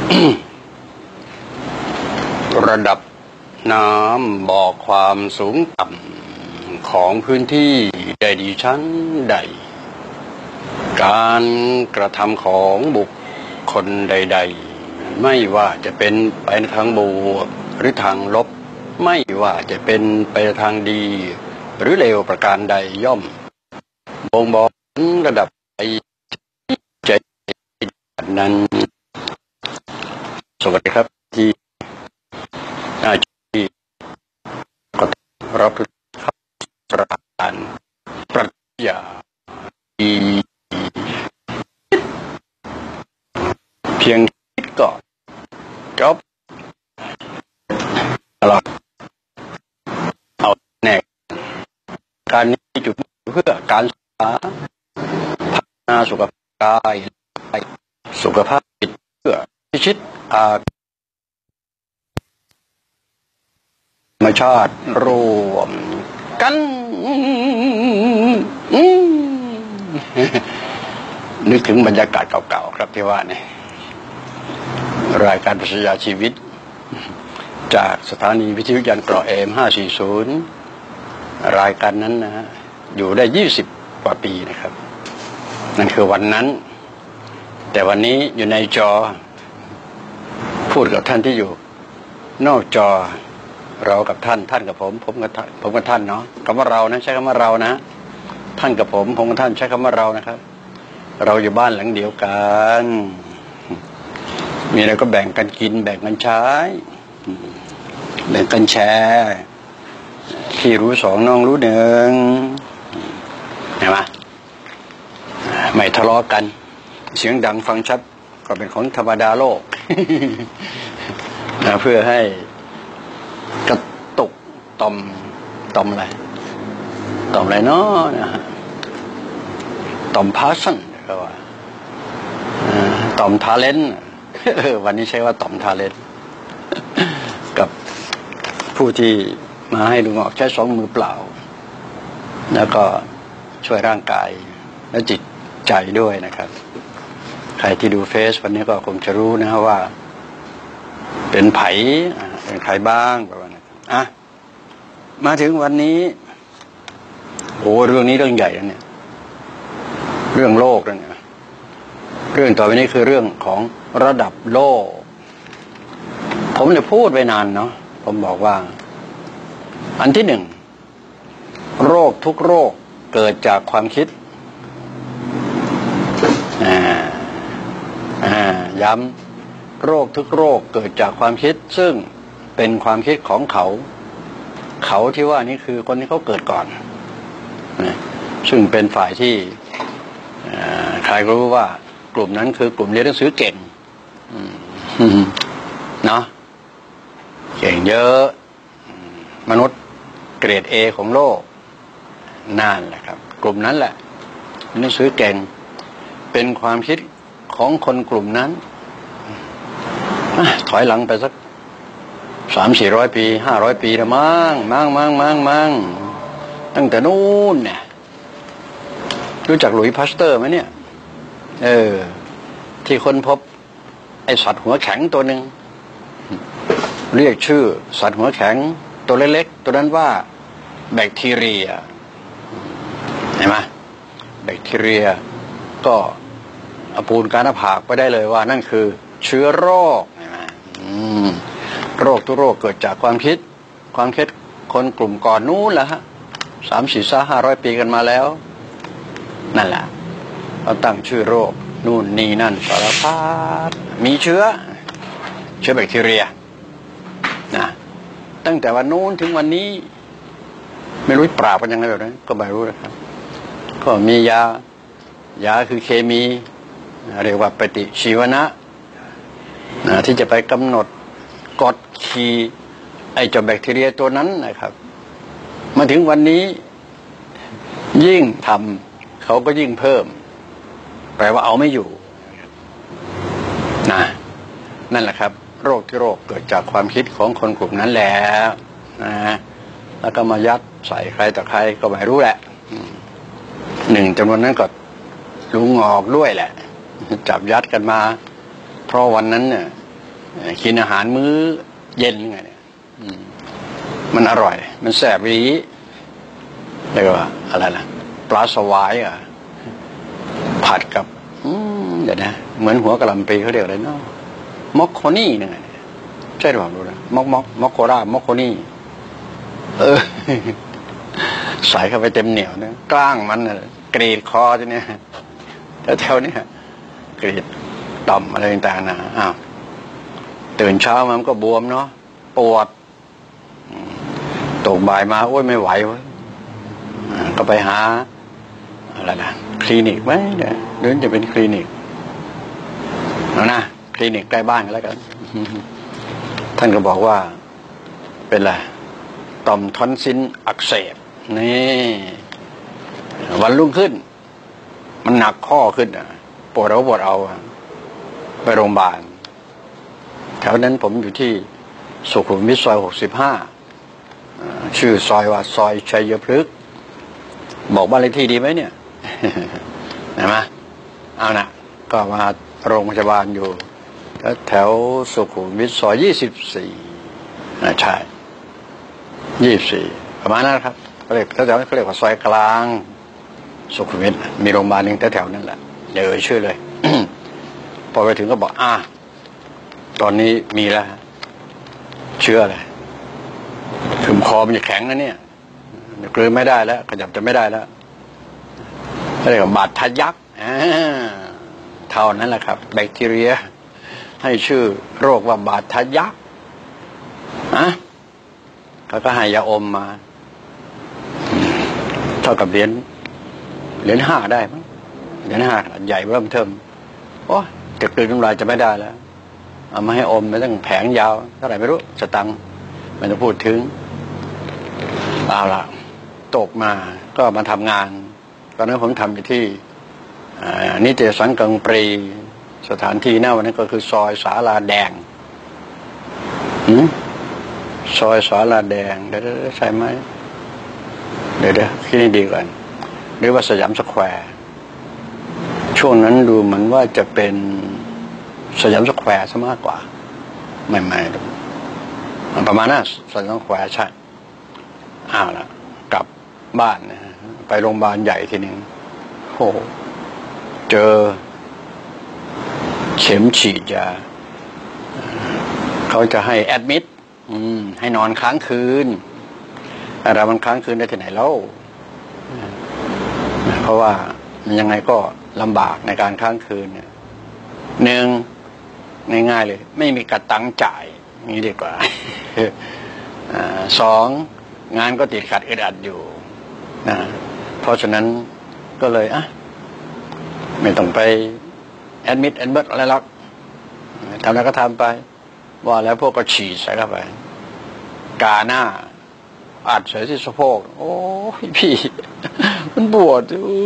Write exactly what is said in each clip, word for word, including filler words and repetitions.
ระดับน้ำบอกความสูงต่ำของพื้นที่ใดดีชั้นใดการกระทำของบุคคลใดๆไม่ว่าจะเป็นไปในทางบวกหรือทางลบไม่ว่าจะเป็นไปในทางดีหรือเลวประการใดย่อมบ่งบอกระดับใจนั้นสวัสดีครับที่อาจารย์ก็รับประทานปรัชญาดีเพียงคิดก่อนจบเราเอาแน่การนี้จุดเพื่อการศึกษาพัฒนาสุขภาพกายสุขภาพจิตเพื่อพิชิตอาธรรมชาติรวมกันนึกถึงบรรยากาศเก่าๆครับที่ว่าเนี่ยรายการปรัชญาชีวิตจากสถานีวิทยุยันเกราะ เอ เอ็ม ห้าสี่ศูนย์รายการนั้นนะอยู่ได้ยี่สิบกว่าปีนะครับนั่นคือวันนั้นแต่วันนี้อยู่ในจอพูดกับท่านที่อยู่นอกจอเรากับท่านท่านกับผมผมกับท่านผมกับท่านเนาะคำว่าเรานะใช้คำว่าเรานะท่านกับผมผมกับท่านใช้คำว่าเรานะครับเราอยู่บ้านหลังเดียวกันมีอะไรก็แบ่งกันกินแบ่งกันใช้แบ่งกันแชร์พี่รู้สองน้องรู้หนึ่งเห็นไหมไม่ทะเลาะกันเสียงดังฟังชัดก็เป็นของธรรมดาโลก เพื่อให้กระตุกต่อมต่อมอะไรต่อมอะไรเนาะนะฮะต่อมพาชั่นก็ว่าต่อมทาเลนต์วันนี้ใช้ว่าต่อมทาเลนต์กับผู้ที่มาให้ลุงออกใช้สองมือเปล่าแล้วก็ช่วยร่างกายและจิตใจด้วยนะครับใครที่ดูเฟซวันนี้ก็คงจะรู้นะว่าเป็นไผ่เป็นใครบ้างประมาณนั้นอ่ะมาถึงวันนี้โอ้เรื่องนี้เรื่องใหญ่แล้วเนี่ยเรื่องโลกแล้วเนี่ยเรื่องต่อไปนี้คือเรื่องของระดับโลกผมเนี่ยพูดไปนานเนาะผมบอกว่าอันที่หนึ่งโรคทุกโรคเกิดจากความคิดอ่าอ่าย้ำโรคทุกโรคเกิดจากความคิดซึ่งเป็นความคิดของเขาเขาที่ว่านี่คือคนที่เขาเกิดก่อนนะซึ่งเป็นฝ่ายที่ใครรู้ว่ากลุ่มนั้นคือกลุ่มเรียนหนังสือเก่งเนาะเก่งเยอะมนุษย์เกรด เอ ของโลกนั่นแหละครับกลุ่มนั้นแหละหนังสือเก่งเป็นความคิดของคนกลุ่มนั้นถอยหลังไปสักสามสี่ร้อยปีห้าร้อยปีละมั้งมั้งมั้งมั้งมั้งตั้งแต่นู้นเนี่ยรู้จักหลุยส์พาสเตอร์ไหมเนี่ยเออที่ค้นพบไอสัตว์หัวแข็งตัวหนึ่งเรียกชื่อสัตว์หัวแข็งตัวเล็กๆตัวนั้นว่าแบคทีเรียเห็นไหมแบคทีเรียก็อปูนการหน้าผากไปได้เลยว่านั่นคือเชื้อโรคเห็นไหมโรคทุกโรคเกิดจากความคิดความคิดคนกลุ่มก่อนนู้นแหละฮะสามสี่ห้าร้อยปีกันมาแล้วนั่นแหละเราตั้งชื่อโรคนู่นนี่นั่นสารพัดมีเชื้อเชื้อแบคทีเรียนะตั้งแต่วันนู้นถึงวันนี้ไม่รู้ปราบกันยังไงแบบนั้นก็ไม่รู้นะครับก็มียายาคือเคมีเรียกว่าปฏิชีวนะนะที่จะไปกำหนดกฎขี่ไอ้เจ้าแบคทีเรียตัวนั้นนะครับมาถึงวันนี้ยิ่งทำเขาก็ยิ่งเพิ่มแปลว่าเอาไม่อยู่นะนั่นแหละครับโรคที่โรคเกิดจากความคิดของคนกลุ่มนั้นแล้วนะแล้วก็มายัดใส่ใครต่อใครก็ไม่รู้แหละหนึ่งจำนวนนั้นก็ลุงออกด้วยแหละจับยัดกันมาเพราะวันนั้นเนี่ยกินอาหารมื้อเย็นไงเนี่ยมันอร่อยมันแสบดีเรียกว่าอะไรนะปลาสวายอ่ะผัดกับเดี๋ยวนะเหมือนหัวกะหล่ำปีเขาเรียกอะไรเนาะมอคโคนี่นึงไงใช่หรือเปล่าดูนะมอกมอกมอกโครามอกโคนี่เออใส่เข้าไปเต็มเหนียวนะกล้างมันกรีดคอทีเนี้ยแถวๆนี้กรีดต่อมอะไรต่างๆนะอ้าวตื่นเช้ามันก็บวมเนาะปวดตกบ่ายมาโอ้ยไม่ไหวเว้ยก็ไปหาอะไรนะคลินิกไหมเนี่ยหรือจะเป็นคลินิกเอานะคลินิกใกล้บ้านก็แล้วกันท่านก็บอกว่าเป็นอะไรต่อมทอนซิลอักเสบนี่วันรุ่งขึ้นมันหนักข้อขึ้นอ่ะปวดเอาปวดเอาไปโรงพยาบาลแถวนั้นผมอยู่ที่สุขุมวิทซอยหกสิบห้าชื่อซอยว่าซอยชัยพฤกษ์บอกบ้านเลขที่ดีไหมเนี่ยเห็นไหมเอานะก็มาโรงพยาบาลอยู่แถวสุขุมวิทซอยยี่สิบสี่ใช่ยี่สิบสี่ประมาณนั้นครับเขาเรียกแถวๆนั้นเขาเรียกว่าซอยกลางสุขุมวิทมีโรงพยาบาลหนึ่งแถวๆนั้นแหละเดี๋ยวเอ่ยชื่อเลย พอไปถึงก็บอกอ่าตอนนี้มีแล้วเชื้ออะไรถึงคอมันจะแข็งนะเนี่ยกลืนไม่ได้แล้วขยับจะไม่ได้แล้วเรียกว่าบาดทะยักเท่านั้นแหละครับแบคทีเรียให้ชื่อโรคว่าบาดทะยักนะเขาก็ให้ยาอมมาเท่ากับเหรียญเหรียญห้าได้มั้งเหรียญห้าใหญ่เริ่มเทิมโอ้จะกลืนน้ำลายจะไม่ได้แล้วเอามาให้อมไม่ต้องแผงยาวเท่าไหร่ไม่รู้สตังค์ไม่ต้องพูดถึงเอาละตกมาก็มาทำงานตอนนั้นผมทำอยู่ที่นิตยสารกลางปรีสถานที่หน้าวันนั้นก็คือซอยศาลาแดงซอยศาลาแดงเดี๋ยวใช่ไหมเดี๋ยวเดี๋ยวคิดให้ดีก่อนหรือว่าสยามสแควร์ช่วงนั้นดูเหมือนว่าจะเป็นสยามสแควร์ซะมากกว่าไม่ไม่ประมาณนั้นสยามสแควร์ใช่อ้าวละกลับบ้านนะไปโรงพยาบาลใหญ่ทีหนึ่งโอ้เจอเข็มฉีดยาเขาจะให้แอดมิดให้นอนค้างคืนอะไรมันค้างคืนได้ที่ไหนแล้วเพราะว่ามันยังไงก็ลำบากในการค้างคืนเนี่ยหนึ่งง่ายๆเลยไม่มีกระตังจ่ายนี่ดีกว่า สองงานก็ติดขัดอึดอัดอยู่นะเพราะฉะนั้นก็เลยอ่ะไม่ต้องไปแอดมิดแอดเบิร์ดอะไรหรอกทำอะไรก็ทำไปว่าแล้วพวกก็ฉีดใส่เข้าไปกาหน้าอัดใส่ที่สะโพกโอ้ยพี่มันปวด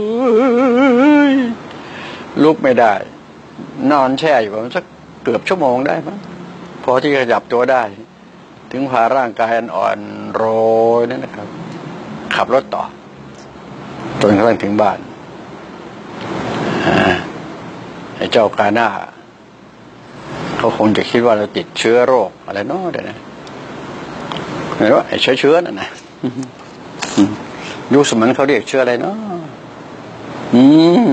ลุกไม่ได้นอนแช่อยู่ประมาณสักเกือบชั่วโมงได้มั้งพอที่ขยับตัวได้ถึงพาร่างกายอ่อนโรยนั่นนะครับขับรถต่อจนกระทั่งถึงบ้านไอ้เจ้ากาหน้าเขาคงจะคิดว่าเราติดเชื้อโรคอะไรเนาะเดี๋ยวนะเห็นว่าไอ้เชื้อเชื้อนั่นนะยุคสมัยเขาเรียกเชื้ออะไรเนาะอืม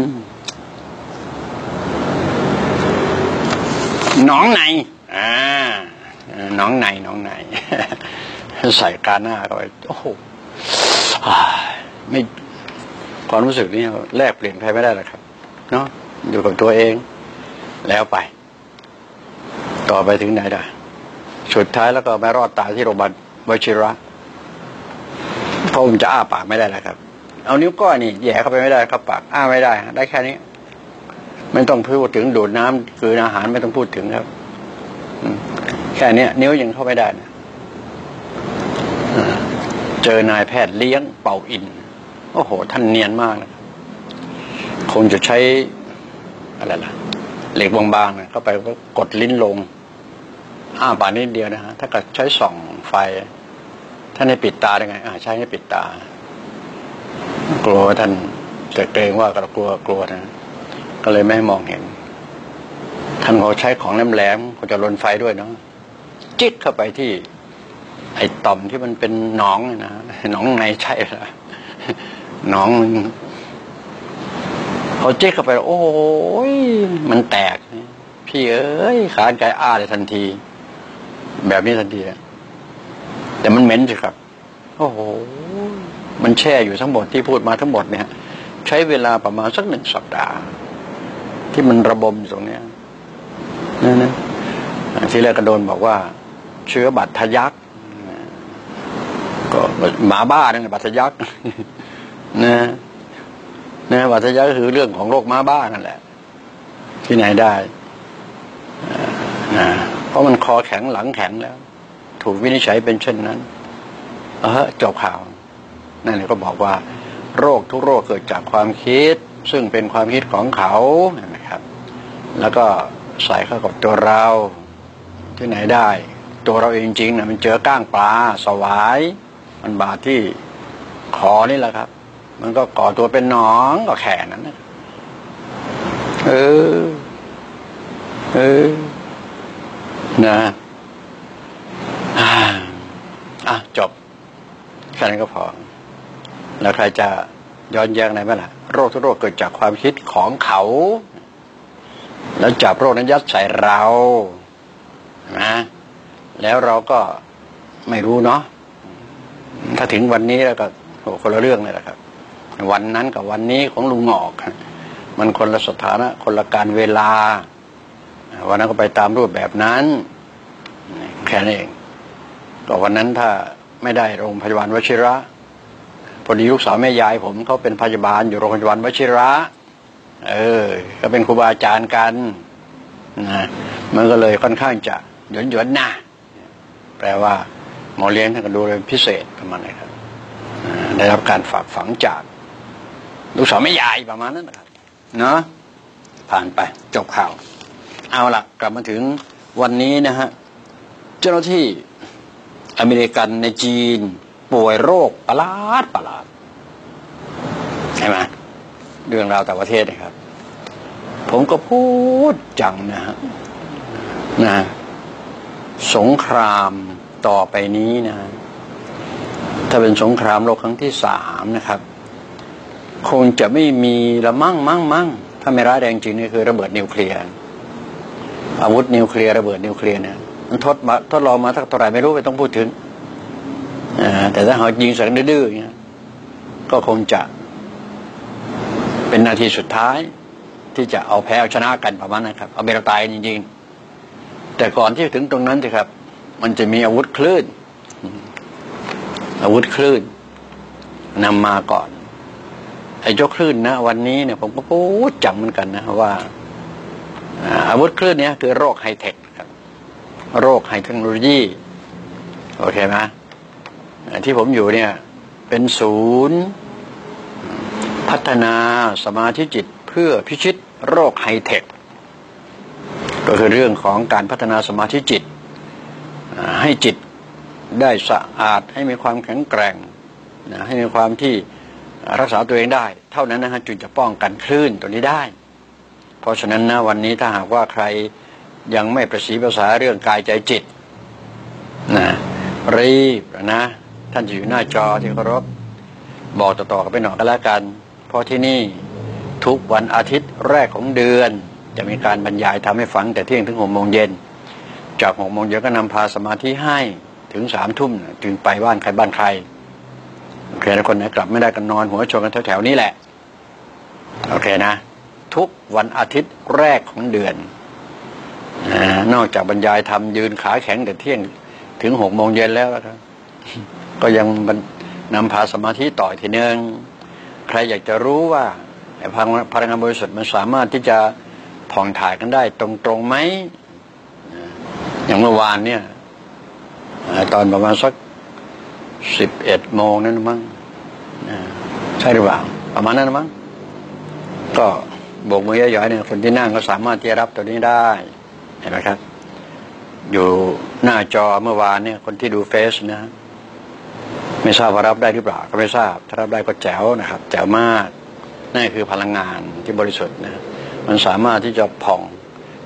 หนองในอ่าหนองในหนองในใส่กาหน้าเข้าไปโอ้โหไม่ความรู้สึกนี้แลกเปลี่ยนใครไม่ได้หรอกครับเนาะอยู่กับตัวเองแล้วไปต่อไปถึงไหนได้สุดท้ายแล้วก็ไม่รอดตายที่โรงพยาบาลวชิระเพราะผมจะอ้าปากไม่ได้แล้วครับเอานิ้วก้อยนี่แย่เข้าไปไม่ได้ครับปากอ้าไม่ได้ได้แค่นี้ไม่ต้องพูดถึงดูดน้ำคืออาหารไม่ต้องพูดถึงครับแค่นี้นิ้วยังเข้าไม่ได้นะเจอนายแพทย์เลี้ยงเป่าอินโอ้โหท่านเนียนมากนะคงจะใช้อะไรล่ะเหล็กบางๆนะเข้าไปก็กดลิ้นลงอ้าปากนิดเดียวนะฮะถ้าเกิดใช้ส่องไฟท่านให้ปิดตาได้ไงอ่าใช้ให้ปิดตากลัวท่านจะเกรงว่าก็กลัวกลัวนะก็เลยไม่ให้มองเห็นขท่านเขาใช้ของแหลมๆเขาจะลนไฟด้วยเนาะจิ๊กเข้าไปที่ไอ้ต่อมที่มันเป็นหนองนะหนองในใช่ละหนองเขาจิ๊กเข้าไปโอ้ยมันแตกพี่เอ้ยขาดใจอ้าเลยทันทีแบบนี้ทันทีแต่มันเหม็นสิครับโอ้โหมันแช่อยู่ทั้งหมดที่พูดมาทั้งหมดเนี่ยใช้เวลาประมาณสักหนึ่งสัปดาห์ที่มันระบมอยู่ตรงนี้นั่นนะที่แรกก็โดนบอกว่าเชื้อบัตรทะยักก็หมาบ้านั่นแหละบัตรทะยักนะนะบัตรทะยักก็คือเรื่องของโรคหมาบ้านั่นแหละที่ไหนได้นะเพราะมันคอแข็งหลังแข็งแล้วถูกวินิจฉัยเป็นเช่นนั้นเออจบข่าวนั่นก็บอกว่าโรคทุกโรคเกิดจากความคิดซึ่งเป็นความคิดของเขานะครับแล้วก็ใส่เข้ากับตัวเราที่ไหนได้ตัวเราเองจริงนะมันเจอก้างปลาสวายมันบาดที่คอนี่แหละครับมันก็ก่อตัวเป็นหนองก็แค่นั้นนะเออเออนะอ่ะจบแค่นั้นก็พอแล้วใครจะย้อนแย้งอะไรไหมล่ะโรคทุกโรคเกิดจากความคิดของเขาแล้วจับโรคนั้นยัดใส่เรานะแล้วเราก็ไม่รู้เนาะถ้าถึงวันนี้แล้วก็โอ้คนละเรื่องเลยแหละครับวันนั้นกับวันนี้ของลุงหงอกมันคนละสถานะคนละการเวลาวันนั้นก็ไปตามรูปแบบนั้นแค่นั้นเองก็วันนั้นถ้าไม่ได้โรงพยาบาลวชิระพอดีลูกสาวแม่ยายผมเขาเป็นพยาบาลอยู่โรงพยาบาลวชิระเออก็เป็นครูบาอาจารย์กันนะมันก็เลยค่อนข้างจะหยวนหยวนนะแปลว่าหมอเลี้ยงท่านก็ดูเป็นพิเศษประมาณนี้ครับได้รับการฝากฝังจากลูกสาวแม่ยายประมาณนั้นนะครับเนาะผ่านไปจบข่าวเอาล่ะกลับมาถึงวันนี้นะฮะเจ้าหน้าที่อเมริกันในจีนป่วยโรคประหลาดประหลาดใช่ไหมเรื่องราวต่างประเทศนะครับผมก็พูดจังนะฮะนะสงครามต่อไปนี้นะถ้าเป็นสงครามโลกครั้งที่สามนะครับคงจะไม่มีละมั่งมั่งมั่งถ้าไม่ร้ายแรงจริงนี่คือระเบิดนิวเคลียร์อาวุธนิวเคลียร์ระเบิดนิวเคลียร์เนี่ยมันทดมาทดลองมาสักเท่าไหร่ไม่รู้ไม่ต้องพูดถึงแต่ถ้าเขายิงใส่กันดื้อๆอย่างเงี้ยก็คงจะเป็นนาทีสุดท้ายที่จะเอาแพ้เอาชนะกันประมาณนั้นครับเอาเบรตายจริงๆแต่ก่อนที่ถึงตรงนั้นสิครับมันจะมีอาวุธคลื่นอาวุธคลื่นนำมาก่อนไอ้เจ้าคลื่นนะวันนี้เนี่ยผมก็พูดจำเหมือนกันนะว่าอาวุธคลื่นนี้คือโรคไฮเทคครับโรคไฮเทคโนโลยีโอเคไหมที่ผมอยู่เนี่ยเป็นศูนย์พัฒนาสมาธิจิตเพื่อพิชิตโรคไฮเทคก็คือเรื่องของการพัฒนาสมาธิจิตให้จิตได้สะอาดให้มีความแข็งแกร่งให้มีความที่รักษาตัวเองได้เท่านั้นนะฮะจึงจะป้องกันคลื่นตัวนี้ได้เพราะฉะนั้นนะวันนี้ถ้าหากว่าใครยังไม่ประสีภาษาเรื่องกายใจจิตนะรีบนะท่านจะอยู่หน้าจอที่เคารพบอกต่อๆกันไปหน่อยก็แล้วกันเพราะที่นี่ทุกวันอาทิตย์แรกของเดือนจะมีการบรรยายทำให้ฟังแต่เที่ยงถึงหกโมงเย็นจากหกโมงเย็นก็นำพาสมาธิให้ถึงสามทุ่มจึงไปบ้านใครบ้านใครโอเคนะคนไหนกลับไม่ได้กันนอนหัวชนกันแถวๆนี้แหละโอเคนะทุกวันอาทิตย์แรกของเดือนนอกจากบรรยายทำยืนขาแข็งแต่เที่ยงถึงหกโมงเย็นแล้วครับก็ยังนำพาสมาธิต่อทีนึงใครอยากจะรู้ว่าพลังงานบริสุทธิ์มันสามารถที่จะผ่องถ่ายกันได้ตรงๆไหมอย่างเมื่อวานเนี่ยตอนประมาณสักสิบเอ็ดโมงนั่นมั้งใช่หรือเปล่าประมาณนั้นมั้งก็โบกมือย่อยๆเนี่ยคนที่นั่งก็สามารถที่จะรับตัวนี้ได้เห็นไหมครับอยู่หน้าจอเมื่อวานเนี่ยคนที่ดูเฟซนะไม่ทราบว่ารับได้หรือเปล่าก็ไม่ทราบถ้ารับได้ก็แจ๋วนะครับแจ๋วมากนั่นคือพลังงานที่บริสุทธิ์นะมันสามารถที่จะผ่อง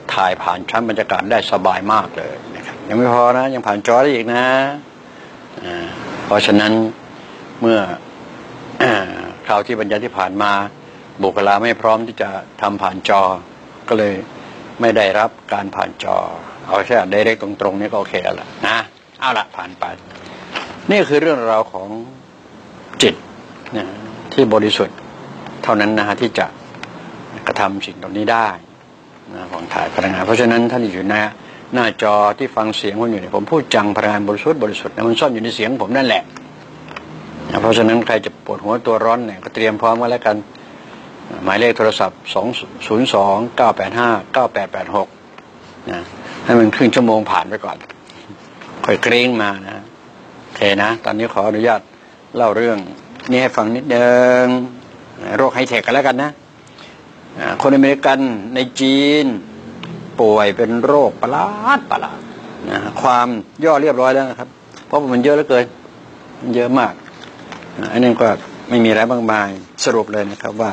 ถ่ายผ่านชั้นบรรยากาศได้สบายมากเลยนะครับยังไม่พอนะยังผ่านจอได้อีกนะเพราะฉะนั้นเมื่อคราวที่บรรยายที่ผ่านมาบุคลากรไม่พร้อมที่จะทำผ่านจอก็เลยไม่ได้รับการผ่านจอเอาแค่ไดเรกตรงๆนี่ก็โอเคแล้วล่ะนะเอาละผ่านไปนี่คือเรื่องราวของจิตนะที่บริสุทธิ์เท่านั้นนะฮะที่จะกระทำสิ่งเหล่านี้ได้นะของถ่ายพลังงานเพราะฉะนั้นท่านที่อยู่ในหน้าจอที่ฟังเสียงผมอยู่เนี่ยผมพูดจังพลังงานบริสุทธิ์บริสุทธิ์นะมันซ่อนอยู่ในเสียงผมนั่นแหละนะเพราะฉะนั้นใครจะปวดหัวตัวร้อนเนี่ยก็เตรียมพร้อมกันแล้วกันหมายเลขโทรศัพท์สอง ศูนย์ สอง เก้า แปด ห้า เก้า แปด แปด หกนะให้มันครึ่งชั่วโมงผ่านไปก่อนค่อยเกรงมานะโอเคนะตอนนี้ขออนุญาตเล่าเรื่องนี้ให้ฟังนิดนึงโรคไฮเทคกันแล้วกันนะคนอเมริกันในจีนป่วยเป็นโรคประหลาดประหลาดนะความย่อเรียบร้อยแล้วนะครับเพราะมันเยอะเหลือเกินมันเยอะมากอันนี้ก็ไม่มีอะไรมากมายสรุปเลยนะครับว่า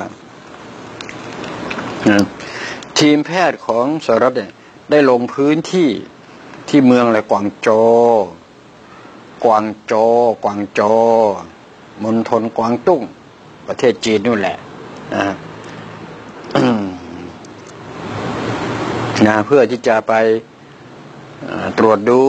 ทีมแพทย์ของสหรัฐเนี่ยได้ลงพื้นที่ที่เมืองอะไรกวางโจวกวางโจวกวางโจวมณฑลกวางตุ้งประเทศจีนนู่นแหละนะนะเพื่อที่จะไปตรวจดู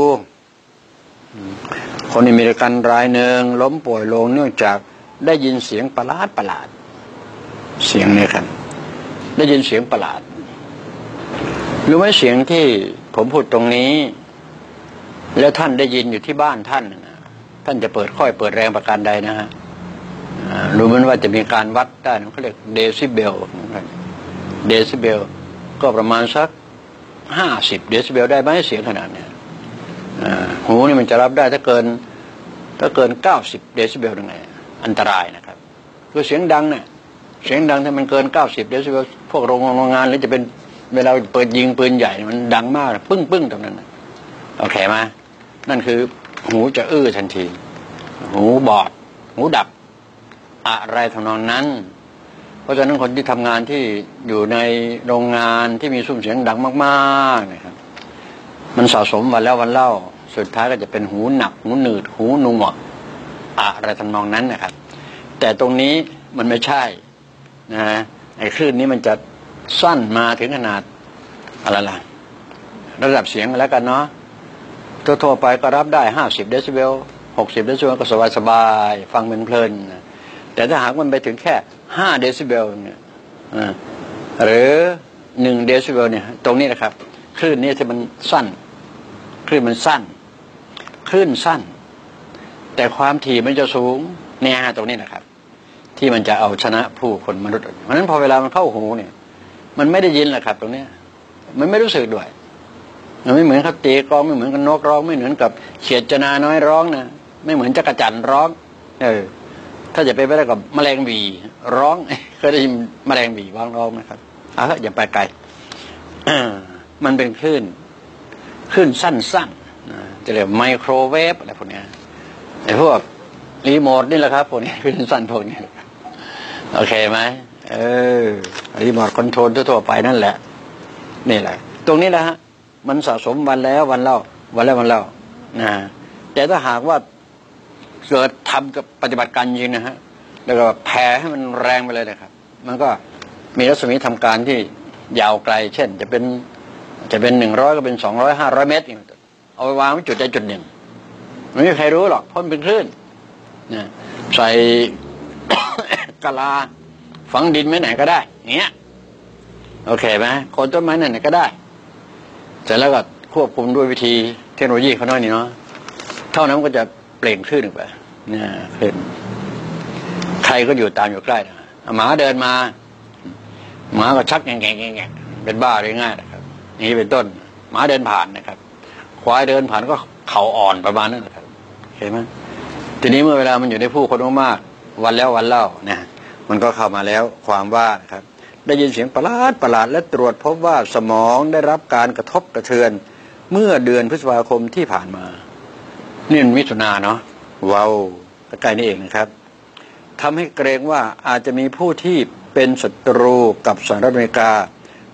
คนอเมริกันรายหนึ่งล้มป่วยลงเนื่องจากได้ยินเสียงประหลาดประหลาดเสียงนี้ครับได้ยินเสียงประหลาดรู้ไหมเสียงที่ผมพูดตรงนี้แล้วท่านได้ยินอยู่ที่บ้านท่านนะท่านจะเปิดค่อยเปิดแรงประการใดนะฮะรู้ไหมว่าจะมีการวัดได้เขาเรียกเดซิเบลเดซิเบลก็ประมาณสักห้าสิบเดซิเบลได้ไหมเสียงขนาดนี้หูนี่มันจะรับได้ถ้าเกินถ้าเกินเก้าสิบเดซิเบลยังไงอันตรายนะครับคือเสียงดังเนี่ยเสียงดังถ้ามันเกินเก้าสิบเดซิเบลพวกโรงงานหรือจะเป็นเวลาเปิดยิงปืนใหญ่มันดังมากปึ้งปึ้งตรงนั้นโอเคไหมนั่นคือหูจะอื้อทันทีหูบอดหูดับอะไรทำนองนั้นเพราะฉะนั้นคนที่ทำงานที่อยู่ในโรงงานที่มีซุ้มเสียงดังมากๆนะครับมันสะสมวันแล้ววันเล่าสุดท้ายก็จะเป็นหูหนักหูหนืดหูหนวกอะไรทำนองนั้นนะครับแต่ตรงนี้มันไม่ใช่นะไอ้คลื่นนี้มันจะสั้นมาถึงขนาดอะไรล่ะระดับเสียงแล้วกันเนาะทั่วๆไปก็รับได้ห้าสิบเดซิเบลหกสิบเดซิเบลก็สบายๆฟังเพลินๆแต่ถ้าหากมันไปถึงแค่ห้าเดซิเบลเนี่ยหรือหนึ่งเดซิเบลเนี่ยตรงนี้นะครับคลื่นนี้ที่มันสั้นคลื่นมันสั้นคลื่นสั้นแต่ความถี่มันจะสูงเนี่ยตรงนี้นะครับที่มันจะเอาชนะผู้คนมนุษย์เพราะฉะนั้นพอเวลามันเข้าหูเนี่ยมันไม่ได้ยินแหละครับตรงนี้มันไม่รู้สึกด้วยมันไม่เหมือนเขาตีกลองไม่เหมือนกับนกร้องไม่เหมือนกับเขียดจนาน้อยร้องนะไม่เหมือนจักรจั่นร้องเออถ้าจะไปไปได้กับแมลงหวีร้องเคยได้ยินแมลงหวีร้องร้องไหมครับอ่ะอย่าไปไกลมันเป็นคลื่นคลื่นสั้นๆจะเรียกไมโครเวฟอะไรพวกนี้ไอ้พวกรีโมทนี่แหละครับพวกนี้คลื่นสั้นพวกนี้โอเคไหมเออรีโมทคอนโทรลทั่วไปนั่นแหละนี่แหละตรงนี้แหละฮะมันสะสมวันแล้ววันเล่าวันแล้ววันเล่านะแต่ถ้าหากว่าเกิดทำกับปฏิบัติการจริงนะฮะแล้วก็แผ่ให้มันแรงไปเลยนะครับมันก็มีรัศมีทำการที่ยาวไกลเช่นจะเป็นจะเป็นหนึ่งร้อยก็เป็นสองร้อยห้าร้อยเมตรเอาไปวางไว้จุดใดจุดหนึ่งไม่มีใครรู้หรอกเพราะมันเป็นคลื่นนะใส่กะลาฝังดินไว้ไหนก็ได้เงี้ยโอเคไหมโคนต้นไม้ไหนก็ได้เสร็จแล้วก็ควบคุมด้วยวิธีเทคโนโลยีเขาหน่อยนี่เนาะเท่านั้นก็จะเปล่งคลื่นออกไปเนี่ยคลื่นใครก็อยู่ตามอยู่ใกล้นะหมาเดินมาหมาก็ชักแง่แง่แง่เป็นบ้าเลยง่ายนะครับนี่เป็นต้นหมาเดินผ่านนะครับควายเดินผ่านก็เข่าอ่อนประมาณนั้นนะครับเห็นไหมทีนี้เมื่อเวลามันอยู่ในผู้คนมากๆวันแล้ววันเล่านะมันก็เข้ามาแล้วความว่านะครับได้ยินเสียงประหลาดประหลาดและตรวจพบว่าสมองได้รับการกระทบกระเทือนเมื่อเดือนพฤษภาคมที่ผ่านมานี่มันมิถุนาเนาะว้าวใกล้นี่เองนะครับทำให้เกรงว่าอาจจะมีผู้ที่เป็นศัตรูกับสหรัฐอเมริกา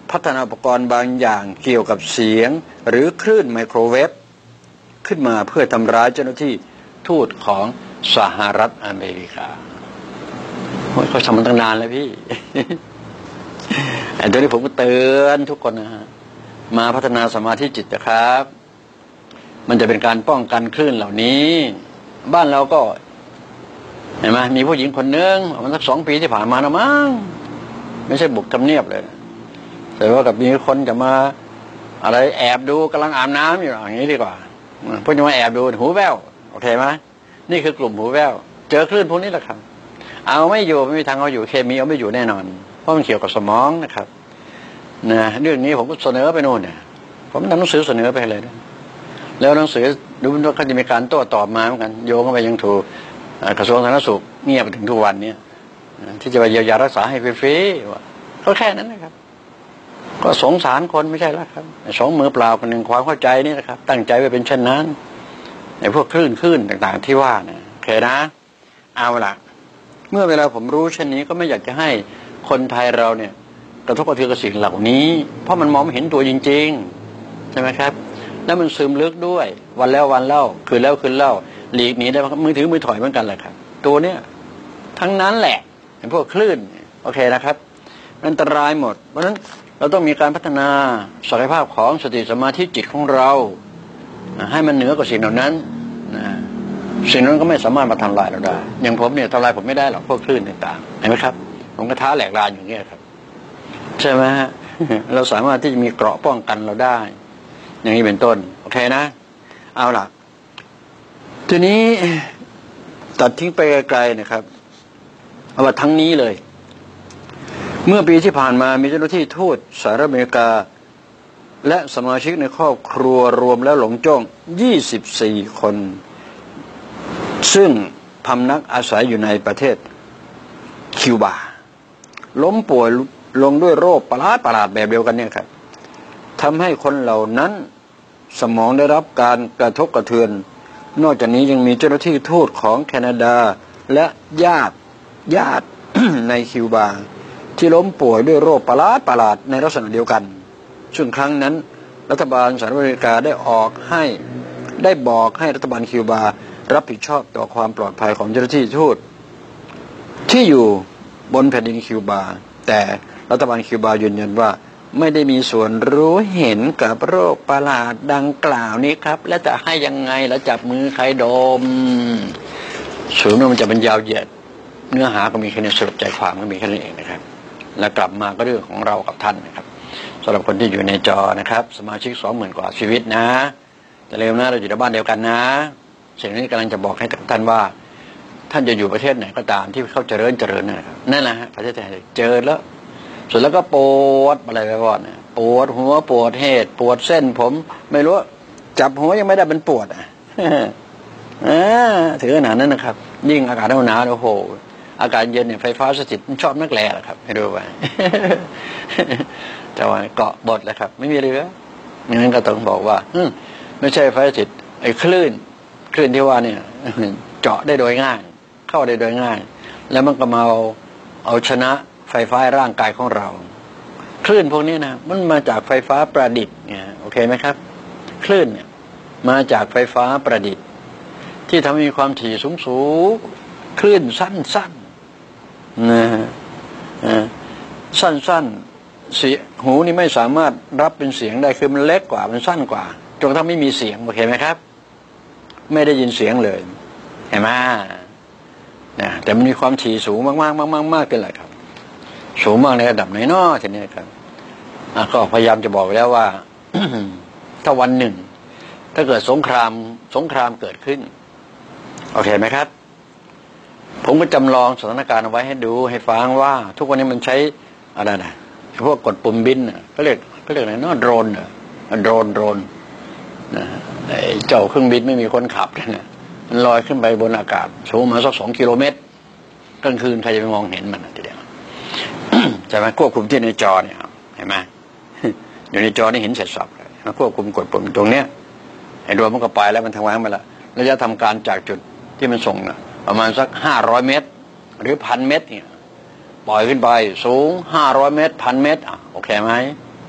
พัฒนาอุปกรณ์บางอย่างเกี่ยวกับเสียงหรือคลื่นไมโครเวฟขึ้นมาเพื่อทำร้ายเจ้าหน้าที่ทูตของสหรัฐอเมริกาเขาทำมันตั้งนานแล้วพี่ ไอ้ตัวนี้ผมก็เตือนทุกคนนะฮะมาพัฒนาสมาธิจิตนะครับมันจะเป็นการป้องกันคลื่นเหล่านี้บ้านเราก็เห็นไหมมีผู้หญิงคนนึงมันสักสองปีที่ผ่านมานะมั้งไม่ใช่บุกทำเนียบเลยแต่ว่ากับมีคนจะมาอะไรแอบดูกำลังอาบน้ำอยู่อย่างนี้ดีกว่าพวกจะมาแอบดูหูแว่วโอเคไหมนี่คือกลุ่มหูแว่วเจอคลื่นพวกนี้แหละครับเอาไม่อยู่ไม่มีทางเอาอยู่เคมีเอาไม่อยู่แน่นอนเพราะมันเกี่ยวกับสมองนะครับนะเรื่องนี้ผมก็เสนอไปโน่นเนี่ยผมทำหนังสือเสนอไปเลยนะแล้วหนังสือดูว่าเขาจะมีการโต้ตอบมาเหมือนกันโยงเข้าไปยังถูกกระทรวงสาธารณสุขเงียบไปถึงทุกวันนี้ที่จะไปเยียวยารักษาให้ฟรีๆว่าก็แค่นั้นนะครับก็สงสารคนไม่ใช่แล้วครับสองมือเปล่าคนหนึ่งความเข้าใจนี่นะครับตั้งใจไว้เป็นเช่นนั้นในพวกคลื่นคลื่นต่างๆที่ว่าเนี่ยโอเคนะเอาละเมื่อเวลาผมรู้เช่นนี้ก็ไม่อยากจะให้คนไทยเราเนี่ยกระทบกระเทือนกับสิ่งเหล่านี้เพราะมันมองไม่เห็นตัวจริงๆใช่ไหมครับแล้วมันซึมลึกด้วยวันแล้ววันเล่าคืนแล้วคืนเล่าหลีกหนีได้มือถือมือถอยเหมือนกันแหละครับตัวเนี้ยทั้งนั้นแหละเป็นพวกคลื่นโอเคนะครับอันตรายหมดเพราะฉะนั้นเราต้องมีการพัฒนาศักยภาพของสติสมาธิจิตของเราให้มันเหนือกว่าสิ่งเหล่านั้นนะสิ่งนั้นก็ไม่สามารถมาทำลายเราได้อย่างผมเนี่ยทำลายผมไม่ได้หรอกพวกคลื่นต่างๆเห็นไหมครับผมก็ท้าแหลกลานอย่างนี้ครับใช่ไหมฮะ เราสามารถที่จะมีเกราะป้องกันเราได้อย่างนี้เป็นต้นโอเคนะเอาล่ะทีนี้ตัดทิ้งไปไกลๆนะครับเอาว่าทั้งนี้เลยเมื่อปีที่ผ่านมามีเจ้าหน้าที่ทูตสหรัฐอเมริกาและสมาชิกในครอบครัวรวมแล้วหลงจ้องยี่สิบสี่คนซึ่งพำนักอาศัยอยู่ในประเทศคิวบาล้มป่วยลงด้วยโรคประหลาดประหลาดแบบเดียวกันเนี่ยครับทำให้คนเหล่านั้นสมองได้รับการกระทบกระเทือนนอกจากนี้ยังมีเจ้าหน้าที่ทูตของแคนาดาและญาติญาติ ในคิวบาที่ล้มป่วยด้วยโรคประหลาดประหลาดในลักษณะเดียวกันซึ่งครั้งนั้นรัฐบาลสหรัฐอเมริกาได้ออกให้ได้บอกให้รัฐบาลคิวบารับผิดชอบต่อความปลอดภัยของเจ้าหน้าที่ทูตที่อยู่บนแผ่นดินคิวบาแต่รัฐบาลคิวบายืนยันว่าไม่ได้มีส่วนรู้เห็นกับโรคประหลาดดังกล่าวนี้ครับและจะให้ยังไงแล้วจับมือใครดมสูงมันจะเป็นยาวเหยียดเนื้อหาก็มีแค่นี้สรุปใจความก็มีแค่นี้เองนะครับแล้วกลับมาก็เรื่องของเรากับท่านนะครับสำหรับคนที่อยู่ในจอนะครับสมาชิกสองหมื่นกว่าชีวิตนะแต่เร็วนะเราอยู่ในบ้านเดียวกันนะสิ่งนี้กำลังจะบอกให้ท่านว่าท่านจะอยู่ประเทศไหนก็ตามที่เขาเจริญเจริญนะครับนั่นแหละฮะประเทศไทยเจอแล้วเสร็จแล้วก็ปวดอะไรไปก่อนนะปวดหัวปวดเหตุปวดเส้นผมไม่รู้จับหัวยังไม่ได้เป็นปวดอ่ะถือขนาดนั้นนะครับยิ่งอากาศหนาวๆโอ้โหอากาศเย็นเนี่ยไฟฟ้าสถิตชอบนักแหล่แหละครับให้ดูไป แต่ว่าเกาะบดเลยครับไม่มีเรืองั้นก็ต้องบอกว่าไม่ใช่ไฟสถิตไอ้คลื่นคลื่นที่ว่าเนี่ยเจาะได้โดยง่ายเข้าได้โดยง่ายแล้วมันก็มาเอาเอาชนะไฟฟ้าร่างกายของเราคลื่นพวกนี้นะมันมาจากไฟฟ้าประดิษฐ์เนี่ยโอเคไหมครับคลื่นเนี่ยมาจากไฟฟ้าประดิษฐ์ที่ทำให้มีความถี่สูงสูงคลื่นสั้นๆนะฮะสั้นๆเสียงหูนี่ไม่สามารถรับเป็นเสียงได้คือมันเล็กกว่ามันสั้นกว่าจนกระทั่งไม่มีเสียงโอเคไหมครับไม่ได้ยินเสียงเลยเห็นไหมนะแต่มันมีความถี่สูงมากๆมากๆมากเป็นไรครับสูงมากในระดับไหนน้อทีนี้ครับก็พยายามจะบอกแล้วว่า ถ้าวันหนึ่งถ้าเกิดสงครามสงครามเกิดขึ้นโอเคไหมครับผมก็จำลองสถานการณ์เอาไว้ให้ดูให้ฟังว่าทุกวันนี้มันใช้อะไรนะพวกกดปุ่มบินเขาเรียกเขาเรียกอะไรเนาะโดรนเหรอโดรนโดรนนะไอ้เจ้าเครื่องบินไม่มีคนขับนะมันลอยขึ้นไปบนอากาศสูงมาสักสองกิโลเมตรกลางคืนใครจะไปมองเห็นมันทีเดียว ใช่ไหมควบคุมที่ในจอเนี่ยเห็นไหมอยู่ในจอนี่เห็นเสร็จสับเลยควบคุมกดปุ่มตรงเนี้ยไอ้ดวงมันก็ไปแล้วมันทำงานมาแล้วระยะทำการจากจุดที่มันส่งนะประมาณสักห้าร้อยเมตรหรือพันเมตรเนี่ยปล่อยขึ้นไปสูงห้าร้อยเมตรพันเมตรอ่ะโอเคไหม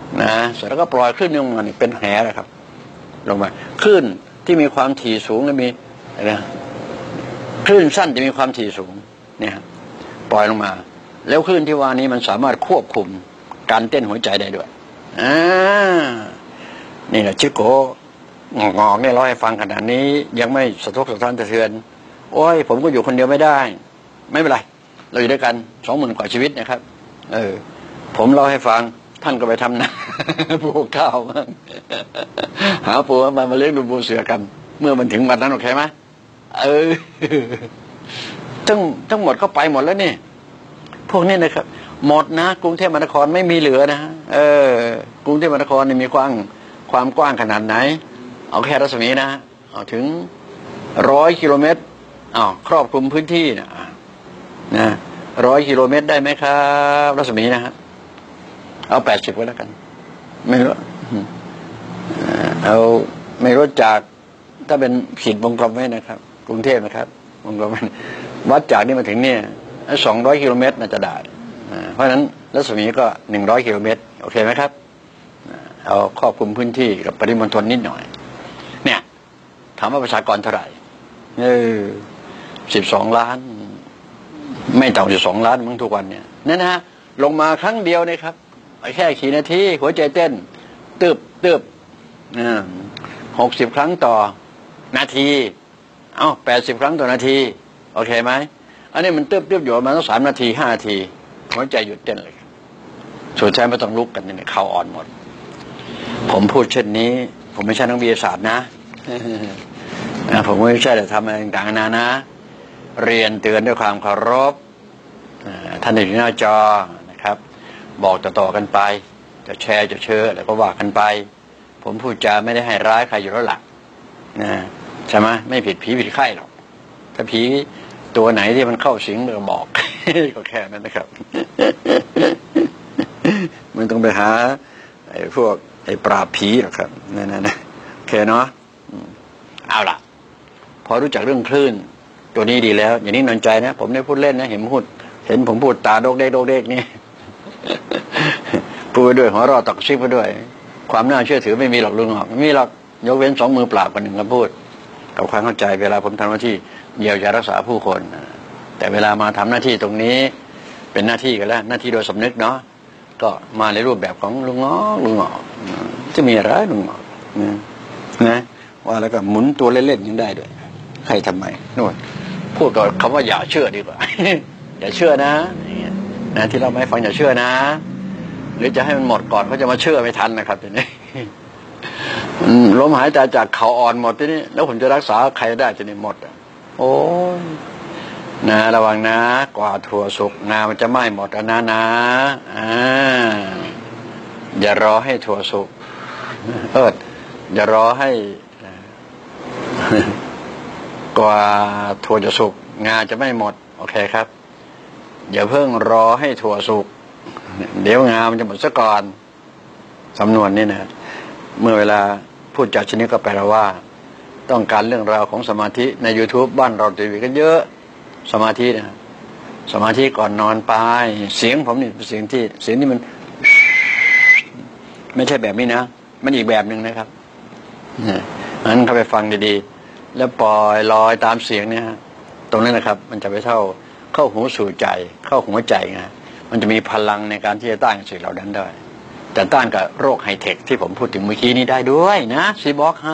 นะเสร็จแล้วก็ปล่อยคลื่นลงมานี่เป็นแหเลยครับลงมาคลื่นที่มีความถี่สูงและมีนะคลื่นสั้นจะมีความถี่สูงเนี่ยปล่อยลงมาแล้วคลื่นที่ว่านี้มันสามารถควบคุมการเต้นหัวใจได้ด้วยอ่านี่แหละชิโกงอกๆเนี่ยเราให้ฟังขนาดนี้ยังไม่สะทกสะท้านสะเทือนโอ้ยผมก็อยู่คนเดียวไม่ได้ไม่เป็นไรเราอยู่ด้วยกันสองหมื่นกว่าชีวิตนะครับเออผมเล่าให้ฟังท่านก็ไปทำนาปลูกข้าวมาหาปูมามาเลี้ยงดูปูเสือกันเมื่อมันถึงวันนั้นโอเคไหมเออทั้งทั้งหมดก็ไปหมดแล้วนี่พวกนี้นะครับหมดนะกรุงเทพมหานครไม่มีเหลือนะเออกรุงเทพมหานครนี่มีกว้างความกว้างขนาดไหนเอาแค่รัศมีนะเอาถึงร้อยกิโลเมตรอ้าวครอบคลุมพื้นที่นะนะร้อยกิโลเมตรได้ไหมครับรัศมีนะฮะเอาแปดสิบไว้แล้วกันไม่รู้เอาไม่รู้จากถ้าเป็นขีดวงกลมไว้นะครับกรุงเทพนะครับวงกลมวัดจากนี่มาถึงเนี่ยสองร้อยกิโลเมตรน่าจะได้เพราะฉะนั้นรัศมีก็หนึ่งร้อยกิโลเมตรโอเคไหมครับเอาครอบคลุมพื้นที่กับปริมณฑลนิดหน่อยเนี่ยถามว่าประชากรเท่าไหร่เออสิบสองล้านไม่ต่ำกว่าสองล้านมั้งทุกวันเนี่ยนั่นนะฮะลงมาครั้งเดียวนะครับแค่กี่นาทีหัวใจเต้นตึบตึบหกสิบครั้งต่อนาทีเอ้าแปดสิบครั้งต่อนาทีโอเคไหมอันนี้มันตึบตึบอยู่ประมาณสักสามนาทีห้านาทีหัวใจหยุดเต้นเลยสุดท้ายไม่ต้องลุกกันเนี่ยเข่าอ่อนหมดผมพูดเช่นนี้ผมไม่ใช่นักวิทยาศาสตร์นะผมไม่ใช่แต่ทำอะไรต่างๆนานะเรียนเตือนด้วยความเคารพท่านอยู่หน้าจอนะครับบอกต่อๆกันไปจะแชร์จะเชิญแล้วก็ว่ากันไปผมพูดจาไม่ได้ให้ร้ายใครอยู่แล้วหลักนะใช่ไหมไม่ผิดผีผิดไข้หรอกถ้าผีตัวไหนที่มันเข้าสิงมันก็บอกก็แค่นั้นนะครับมันต้องไปหาไอ้พวกไอ้ปราบผีหรอกครับนั่นนะโอเคเนาะเอาล่ะพอรู้จักเรื่องคลื่นตัวนี้ดีแล้วอย่างนี้นอนใจนะผมได้พูดเล่นนะเห็นพูดเห็นผมพูดตาโดกเด็กโดกเด็กนี่พูดไปด้วยหัวเราะตอกซิบไปด้วยความน่าเชื่อถือไม่มีหรอกลุงหรอกไม่มีหรอกยกเว้นสองมือเปล่าคนหนึ่งคำพูดกับความเข้าใจเวลาผมทำหน้าที่เยียวยารักษาผู้คนแต่เวลามาทำหน้าที่ตรงนี้เป็นหน้าที่กันแล้วหน้าที่โดยสำนึกเนาะก็มาในรูปแบบของลุงง้อลุงหงอจะมีอะไรลุงหงอนะว่าแล้วก็หมุนตัวเล่นๆยังได้ด้วยใครทำไมนู่นพูดกับคำว่าอย่าเชื่อดีกว่าอย่าเชื่อนะนะที่เราไม่ฟังอย่าเชื่อนะหรือจะให้มันหมดก่อนเขาจะมาเชื่อไม่ทันนะครับทีนี้ลมหายใจจากเขาอ่อนหมดทีนี้แล้วผมจะรักษาใครได้ทีนี้หมดโอ้ยนะระวังนะกว่าถั่วสุกนามันจะไหม้หมดนะนะอ่าอย่ารอให้ถั่วสุกเอออย่ารอให้กว่าถั่วจะสุกงาจะไม่หมดโอเคครับอย่าเพิ่งรอให้ถั่วสุกเดี๋ยวงามันจะหมดซะก่อนสำนวนนี้นะเมื่อเวลาพูดจากชนิดก็แปลว่าต้องการเรื่องราวของสมาธิใน YouTube บ้านเราทีวีกันเยอะสมาธินะสมาธิก่อนนอนไปเสียงผมนี่เสียงที่เสียงนี่มันไม่ใช่แบบนี้นะมันอีกแบบหนึ่งนะครับงั้นเข้าไปฟังดีๆแล้วปล่อยลอยตามเสียงเนี่ยตรงนั้นนะครับมันจะไปเท่าเข้าหูสู่ใจเข้าหัวใจไงมันจะมีพลังในการที่จะต้านสิ่งเหล่านั้นได้แต่ต้านกับโรคไฮเทคที่ผมพูดถึงเมื่อกี้นี้ได้ด้วยนะซีบอกไฮ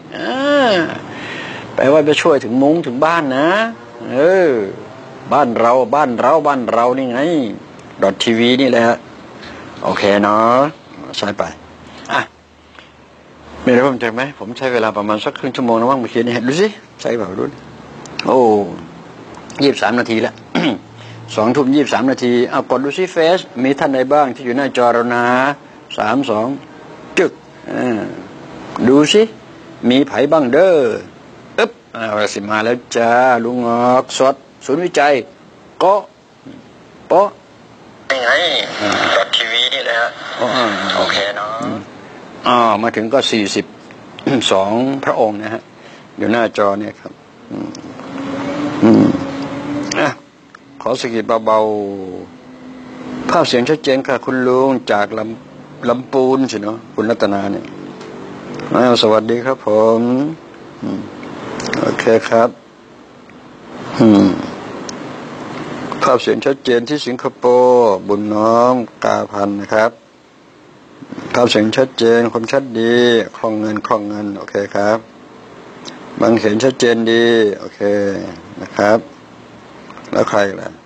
แปลว่าไปช่วยถึงมุ้งถึงบ้านนะเออบ้านเราบ้านเราบ้านเรานี่ไงดอททีวีนี่แหละโอเคเนาะใช้ไปอ่ะไม่รู้ผมใจไหมผมใช้เวลาประมาณสักครึ่งชั่วโมงนะว่างเมื่อกี้นี่ดูสิใช้แบบรุ่นโอ้ยี่สิบสามนาทีแล้วสองทุ่มยี่สิบสามนาทีเอากดดูซิเฟซมีท่านใดบ้างที่อยู่หน้าจอเรานะสามสองจึกดูสิมีไผบ้างเด้ออึ๊บเอาสิมาแล้วจ้าลุงงอกสดศูนย์วิจัยก็โป๊ะนี่ไงดอททีวีนี่แหละโอเคเนาะอ๋อมาถึงก็สี่สิบสองพระองค์นะฮะอยู่หน้าจอเนี่ยครับอืมอืมอ่ะขอสกิดเบาๆภาพเสียงชัดเจนค่ะคุณลุงจากลลำปูนสิเนาะคุณรัตนาเนี่ยอ้าวสวัสดีครับผมโอเคครับภาพเสียงชัดเจนที่สิงคโปร์บุญน้อมกาพันนะครับภาพเสียงชัดเจนคมชัดดีคล่องเงินคล่องเงินโอเคครับบางเห็นชัดเจนดีโอเคนะครับแล้วใครล่ะ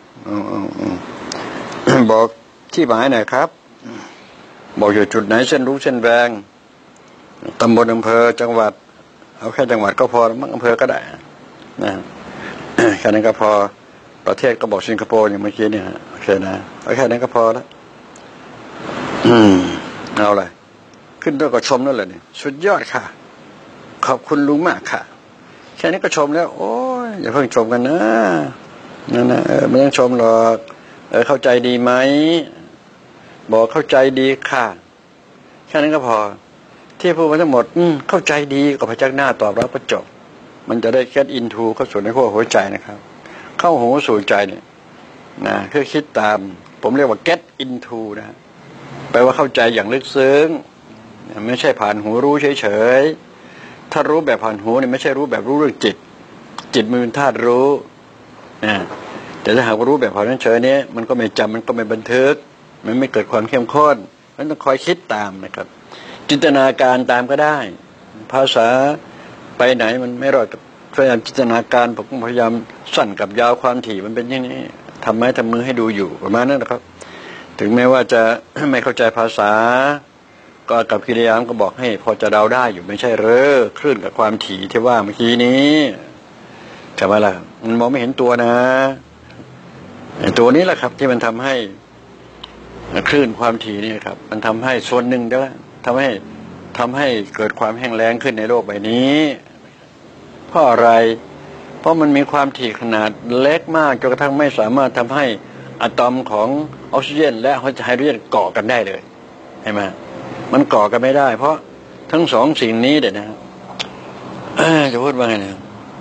บอกที่หมายหน่อยครับบอกอยู่จุดไหนเส้นรู้เส้นแรงตำบลอำเภอจังหวัดเอาแค่จังหวัดก็พอมั้งอำเภอก็ได้นะแค่นั้นก็พอประเทศก็บอกสิงคโปร์อย่างเมื่อกี้เนี่ยโอเคนะเอาแค่นั้นก็พอแล้วอืมเอาเลยขึ้นด้วยก็ชมนั่นแหละนี่สุดยอดค่ะขอบคุณลุงมากค่ะแค่นี้ก็ชมแล้วโอ้ยอย่าเพิ่งชมกันนะนั่นนะเออไม่ต้องชมหรอกเออเข้าใจดีไหมบอกเข้าใจดีค่ะแค่นั้นก็พอที่พูดมาทั้งหมดอืมเข้าใจดีก็พยักหน้าตอบรับก็จบมันจะได้ get into เข้าสู่ในขั้วหัวใจนะครับเข้าหูสู่ใจเนี่ยนะคือคิดตามผมเรียกว่า get into นะแปลว่าเข้าใจอย่างลึกซึ้งไม่ใช่ผ่านหูรู้เฉยๆถ้ารู้แบบผ่านหูเนี่ยไม่ใช่รู้แบบรู้เรื่องจิตจิตมันเป็นธาตุรู้นะแต่ถ้าหากรู้แบบผ่านเฉยๆเนี่ยมันก็ไม่จำมันก็ไม่บันทึกมันไม่เกิดความเข้มข้นมันต้องคอยคิดตามนะครับจินตนาการตามก็ได้ภาษาไปไหนมันไม่รอดพยายามจินตนาการผมพยายามสั้นกับยาวความถี่มันเป็นอย่างนี้ทำไม้ทำมือให้ดูอยู่ประมาณนั้นนะครับถึงแม้ว่าจะไม่เข้าใจภาษาก็กับกิริยามก็บอกให้พอจะเดาได้อยู่ไม่ใช่เร่อคลื่นกับความถี่ที่ว่าเมื่อกี้นี้ใช่ไหมล่ะมันมองไม่เห็นตัวนะตัวนี้แหละครับที่มันทำให้คลื่นความถี่นี่ครับมันทำให้ส่วนหนึ่งด้วยทำให้ทำให้เกิดความแห้งแล้งขึ้นในโลกใบนี้เพราะอะไรเพราะมันมีความถี่ขนาดเล็กมากจนกระทั่งไม่สามารถทำให้อะตอมของออกซิเจนและไฮโดรเจนเกาะกันได้เลยใช่ไหมมันเกาะกันไม่ได้เพราะทั้งสองสิ่งนี้เดี๋ยวนะจะพูดว่าไงนะ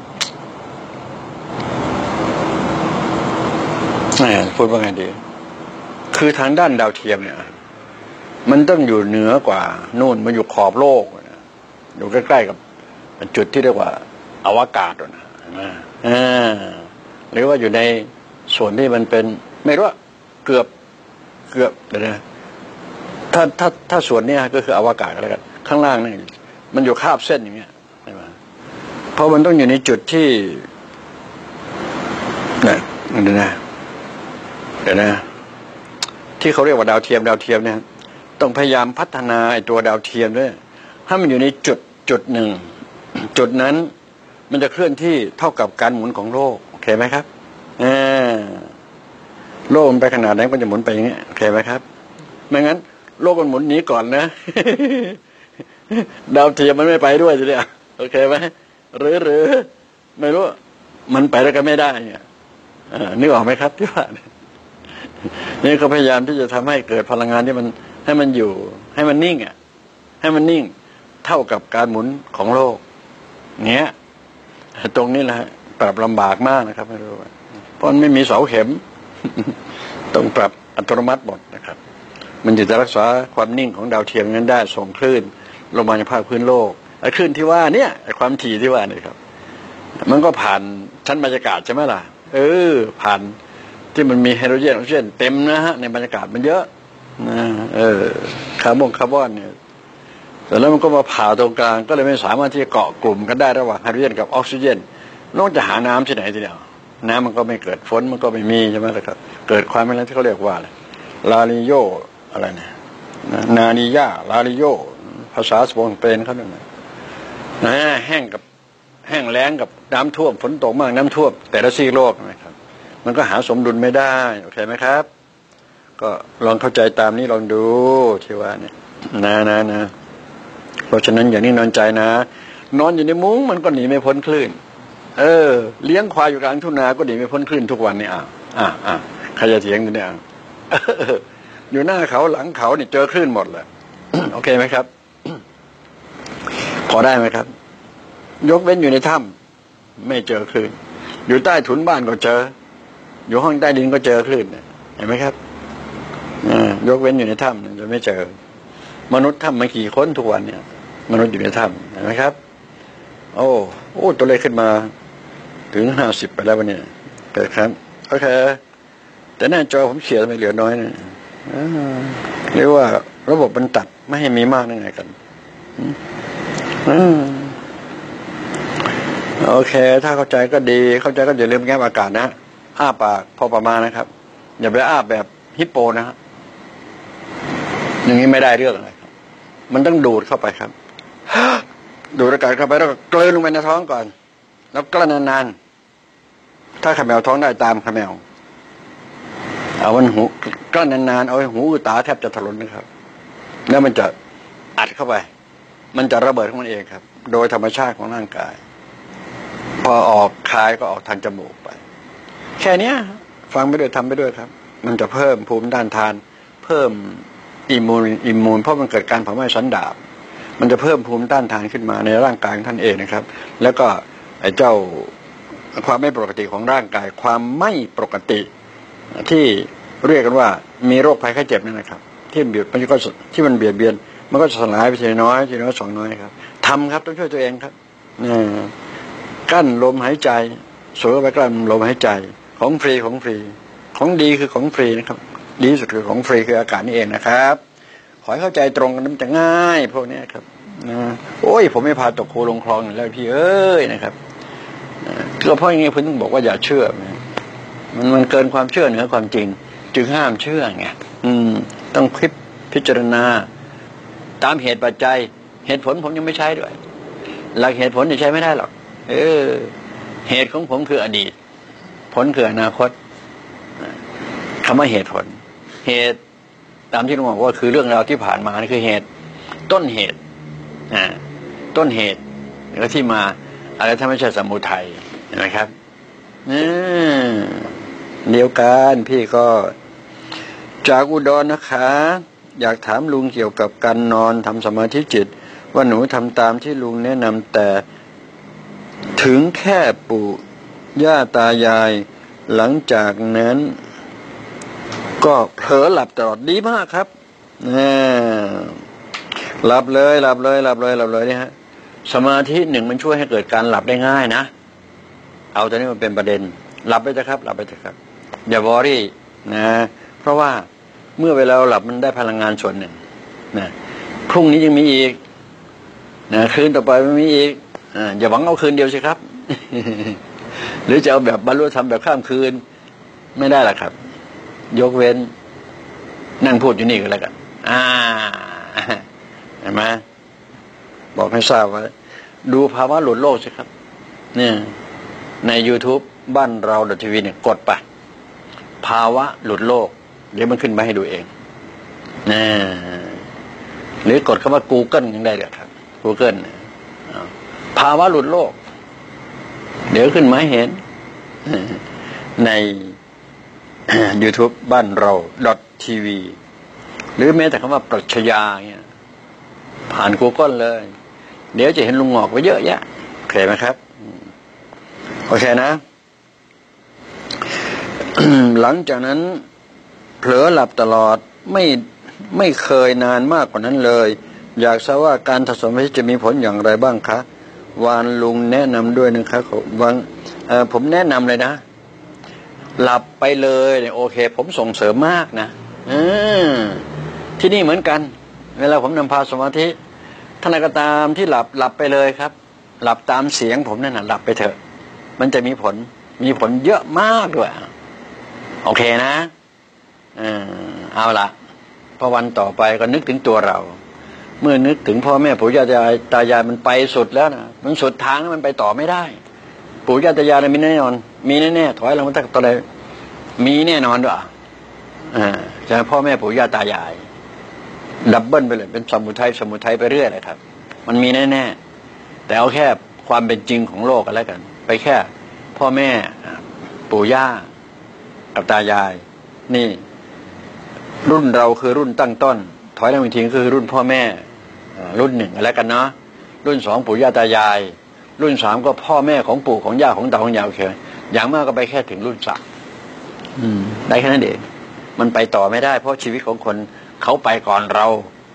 พูดว่าไงดีคือทางด้านดาวเทียมเนี่ยมันต้องอยู่เหนือกว่านู่นมันอยู่ขอบโลกอยู่ใกล้ๆกับจุดที่เรียกว่าอวกาศนะอ่าหรือว่าอยู่ในส่วนที่มันเป็นไม่รู้เกือบเกือบเดี๋ยวนะถ้าถ้าถ้าส่วนนี้ก็คืออวกาศอะไรกันข้างล่างนี่มันอยู่คาบเส้นอย่างเงี้ยใช่ไหมเพราะมันต้องอยู่ในจุดที่เนี่ยเดี๋ยวนะเดี๋ยวนะที่เขาเรียกว่าดาวเทียมดาวเทียมเนี่ยต้องพยายามพัฒนาไอ้ตัวดาวเทียมด้วยให้มันอยู่ในจุดจุดหนึ่งจุดนั้นมันจะเคลื่อนที่เท่ากับการหมุนของโลกโอเคไหมครับอ่าโลกมันไปขนาดไหนมันจะหมุนไปอย่างเงี้ยโอเคไหมครับไม่งั้นโลกมันหมุนหนีก่อนนะ ดาวเทียมมันไม่ไปด้วยสิเนี่ยโอเคไหมหรือหรือไม่รู้มันไปแล้วก็ไม่ได้เนี่ยนึกออกไหมครับที่ว่านี่เขาพยายามที่จะทำให้เกิดพลังงานที่มันให้มันอยู่ให้มันนิ่งอ่ะให้มันนิ่งเท่ากับการหมุนของโลกเนี้ยตรงนี้แหละปรับลำบากมากนะครับไม่รู้เพราะมันไม่มีเสาเข็มต้องปรับอัตโนมัติหมดนะครับมันจะรักษาความนิ่งของดาวเทียมนั้นได้ส่งคลื่นลงมาในภาคพื้นโลกไอ้คลื่นที่ว่าเนี่ยไอ้ความถี่ที่ว่านี่ครับมันก็ผ่านชั้นบรรยากาศใช่ไหมล่ะเออผ่านที่มันมีไฮโดรเจนออกซิเจนเต็มนะฮะในบรรยากาศมันเยอะนะเออคาร์บอนคาร์บอนเนี่ยแต่แล้วมันก็มาผ่าตรงกลางก็เลยไม่สามารถที่จะเกาะกลุ่มกันได้ระหว่างไฮโดรเจนกับออกซิเจนนอกจากหาน้ำที่ไหนทีเดียวน้ำมันก็ไม่เกิดฝนมันก็ไม่มีใช่ไหมล่ะครับเกิดความไม่นั้นที่เขาเรียกว่าอะไรลาลิโยอะไรนะนานิยาลาลิโยภาษาสเปนเขาเนี่ยนะแห้งกับแห้งแล้งกับน้ำท่วมฝนตกมากน้ำท่วมแต่ละซีกโลกนะครับมันก็หาสมดุลไม่ได้โอเคไหมครับก็ลองเข้าใจตามนี้ลองดูที่ว่าเนี่ยนะนะนะเพราะฉะนั้นอย่างนี้นอนใจนะนอนอยู่ในมุ้งมันก็หนีไม่พ้นคลื่นเออเลี้ยงควายอยู่กลางทุ่งนาก็หนีไม่พ้นคลื่นทุกวันนี่อ่ะอ่ะอ่ะใครจะเถียงกันเนี่ยอยู่หน้าเขาหลังเขาเนี่ยเจอคลื่นหมดเลย โอเคไหมครับ พอได้ไหมครับยกเว้นอยู่ในถ้ำไม่เจอคลื่นอยู่ใต้ถุนบ้านก็เจออยู่ห้องใต้ดินก็เจอคลื่นเห็นไหมครับยกเว้นอยู่ในถ้ำจะไม่เจอมนุษย์ถ้ำมากี่คนทุกวันเนี่ยมนุษย์อยู่ในถ้ำเห็นไหมครับโอ้โอ้ตัวเลขขึ้นมาถึงห้าสิบไปแล้ววันนี้เกิดครับโอเคแต่หน้าจอผมเขียนไม่เหลือน้อยนะเรียกว่าระบบมันตัดไม่ให้มีมากนั่นไงกันโอเคถ้าเข้าใจก็ดีเข้าใจก็อย่าลืมแก้อากาศนะอ้าปากพอประมาณนะครับอย่าไปอ้าแบบฮิปโปนะฮะอย่างนี้ไม่ได้เรื่องอะไรครับมันต้องดูดเข้าไปครับดูดอากาศเข้าไปแล้วก็กลืนลงไปในท้องก่อนแล้วกลืนนานๆถ้าขมแมวท้องได้ตามขมแมวเอามันหูกลืนนานๆเอาหูตาแทบจะถลนนะครับแล้วมันจะอัดเข้าไปมันจะระเบิดของมันเองครับโดยธรรมชาติของร่างกายพอออกคายก็ออกทางจมูกไปแค่นี้ฟังไปด้วยทำไปด้วยครับมันจะเพิ่มภูมิต้านทานเพิ่มอิมมูนอิมมูนเพราะมันเกิดการเผาไหม้สันดาปมันจะเพิ่มภูมิต้านทานขึ้นมาในร่างกายของท่านเองนะครับแล้วก็ไอ้เจ้าความไม่ปกติของร่างกายความไม่ปกติที่เรียกกันว่ามีโรคภัยไข้เจ็บนั่นนะครับที่เบียดมันก็ที่มันเบียดเบียนมันก็จะสลายไปทีน้อยทีน้อยสองน้อยครับทำครับต้องช่วยตัวเองครับกั้นลมหายใจสูดไปกลั้นลมหายใจของฟรีของฟรีของดีคือของฟรีนะครับดีสุดคือของฟรีคืออากาศนี่เองนะครับขอให้เข้าใจตรงกันมันจะง่ายพวกนี้ครับนะโอ้ยผมไม่พาตกโคลงคลองแล้วพี่เอ้ยนะครับก็เพราะอย่างนี้ผมต้องบอกว่าอย่าเชื่อมันมันเกินความเชื่อเหนือความจริงจึงห้ามเชื่อไงอืมต้องคิดพิจารณาตามเหตุปัจจัยเหตุผลผมยังไม่ใช้ด้วยหลักเหตุผลจะใช้ไม่ได้หรอกเออเหตุของผมคืออดีตผลคืออนาคตคำว่าเหตุผลเหตุตามที่เราบอกว่าคือเรื่องราวที่ผ่านมานี่คือเหตุต้นเหตุอ่าต้นเหตุแล้วที่มาอะไรถ้าไม่ใช่สมุทัยเห็นไหมครับนี่เดียวกันพี่ก็จากอุดรนะคะอยากถามลุงเกี่ยวกับการนอนทำสมาธิจิตว่าหนูทำตามที่ลุงแนะนำแต่ถึงแค่ปู่ย่าตายายหลังจากนั้นก็เผลอหลับตลอดดีมากครับหลับเลยหลับเลยหลับเลยหลับเลยนี่ฮะสมาธิหนึ่งมันช่วยให้เกิดการหลับได้ง่ายนะเอาตัวนี้มันเป็นประเด็นหลับไปเถอะครับหลับไปเถอะครับอย่าวอรี่นะเพราะว่าเมื่อเวลาเราหลับมันได้พลังงานส่วนหนึ่งนะพรุ่งนี้ยังมีอีกนะคืนต่อไปมันมีอีกอ่าอย่าหวังเอาคืนเดียวสิครับ หรือจะเอาแบบบรรลุธรรมแบบข้ามคืนไม่ได้หรอกครับยกเว้นนั่งพูดอยู่นี่ก็แล้วกันอ่าเห็นไหมบอกให้ทราบว่าดูภาวะหลุดโลกสิครับเนี่ยใน YouTube บ้านเราดอททีวีเนี่ยกดไปภาวะหลุดโลกเดี๋ยวมันขึ้นมาให้ดูเองนะหรือกดคำว่า Google ยังได้เลยครับ Google ภาวะหลุดโลกเดี๋ยวขึ้นมาให้เห็นใน YouTube บ้านเราดอททีวีหรือแม้แต่คำว่าปรัชญาเนี่ยผ่าน Google เลยเดี๋ยวจะเห็นลุงงอกไว้เยอะแยะโอเคไหมครับโอเคนะ หลังจากนั้นเผลอหลับตลอดไม่ไม่เคยนานมากกว่านั้นเลยอยากทราบว่าการทำสมาธิจะมีผลอย่างไรบ้างคะวานลุงแนะนำด้วยนะครับวางผมแนะนำเลยนะหลับไปเลยเนี่ยโอเคผมส่งเสริมมากนะที่นี่เหมือนกันเวลาผมนำพาสมาธิท่านใดก็ตามที่หลับหลับไปเลยครับหลับตามเสียงผมนั่นน่ะหลับไปเถอะมันจะมีผลมีผลเยอะมากด้วยโอเคนะเออเอาละพอวันต่อไปก็นึกถึงตัวเราเมื่อนึกถึงพ่อแม่ปู่ย่าตายายตายายมันไปสุดแล้วนะมันสุดทางแล้วมันไปต่อไม่ได้ปู่ย่าตายายมีแน่นอนมีแน่ๆถอยหลังมาตั้งตอนใดมีแน่นอนด้วยอ่าจะพ่อแม่ปู่ย่าตายายดับเบิลไปเลยเป็นสมุทัยสมุทัยไปเรื่อยเลยครับมันมีแน่ๆแต่เอาแค่ความเป็นจริงของโลกกันแล้วกันไปแค่พ่อแม่ปู่ย่ากับตายายนี่รุ่นเราคือรุ่นตั้งต้นถอยหลังอีกทีคือรุ่นพ่อแม่รุ่นหนึ่งแล้วกันเนาะรุ่นสองปู่ย่าตายายรุ่นสามก็พ่อแม่ของปู่ของย่าของตาของยายโอเคอย่างมากก็ไปแค่ถึงรุ่นสามได้แค่นั้นเองมันไปต่อไม่ได้เพราะชีวิตของคนเขาไปก่อนเรา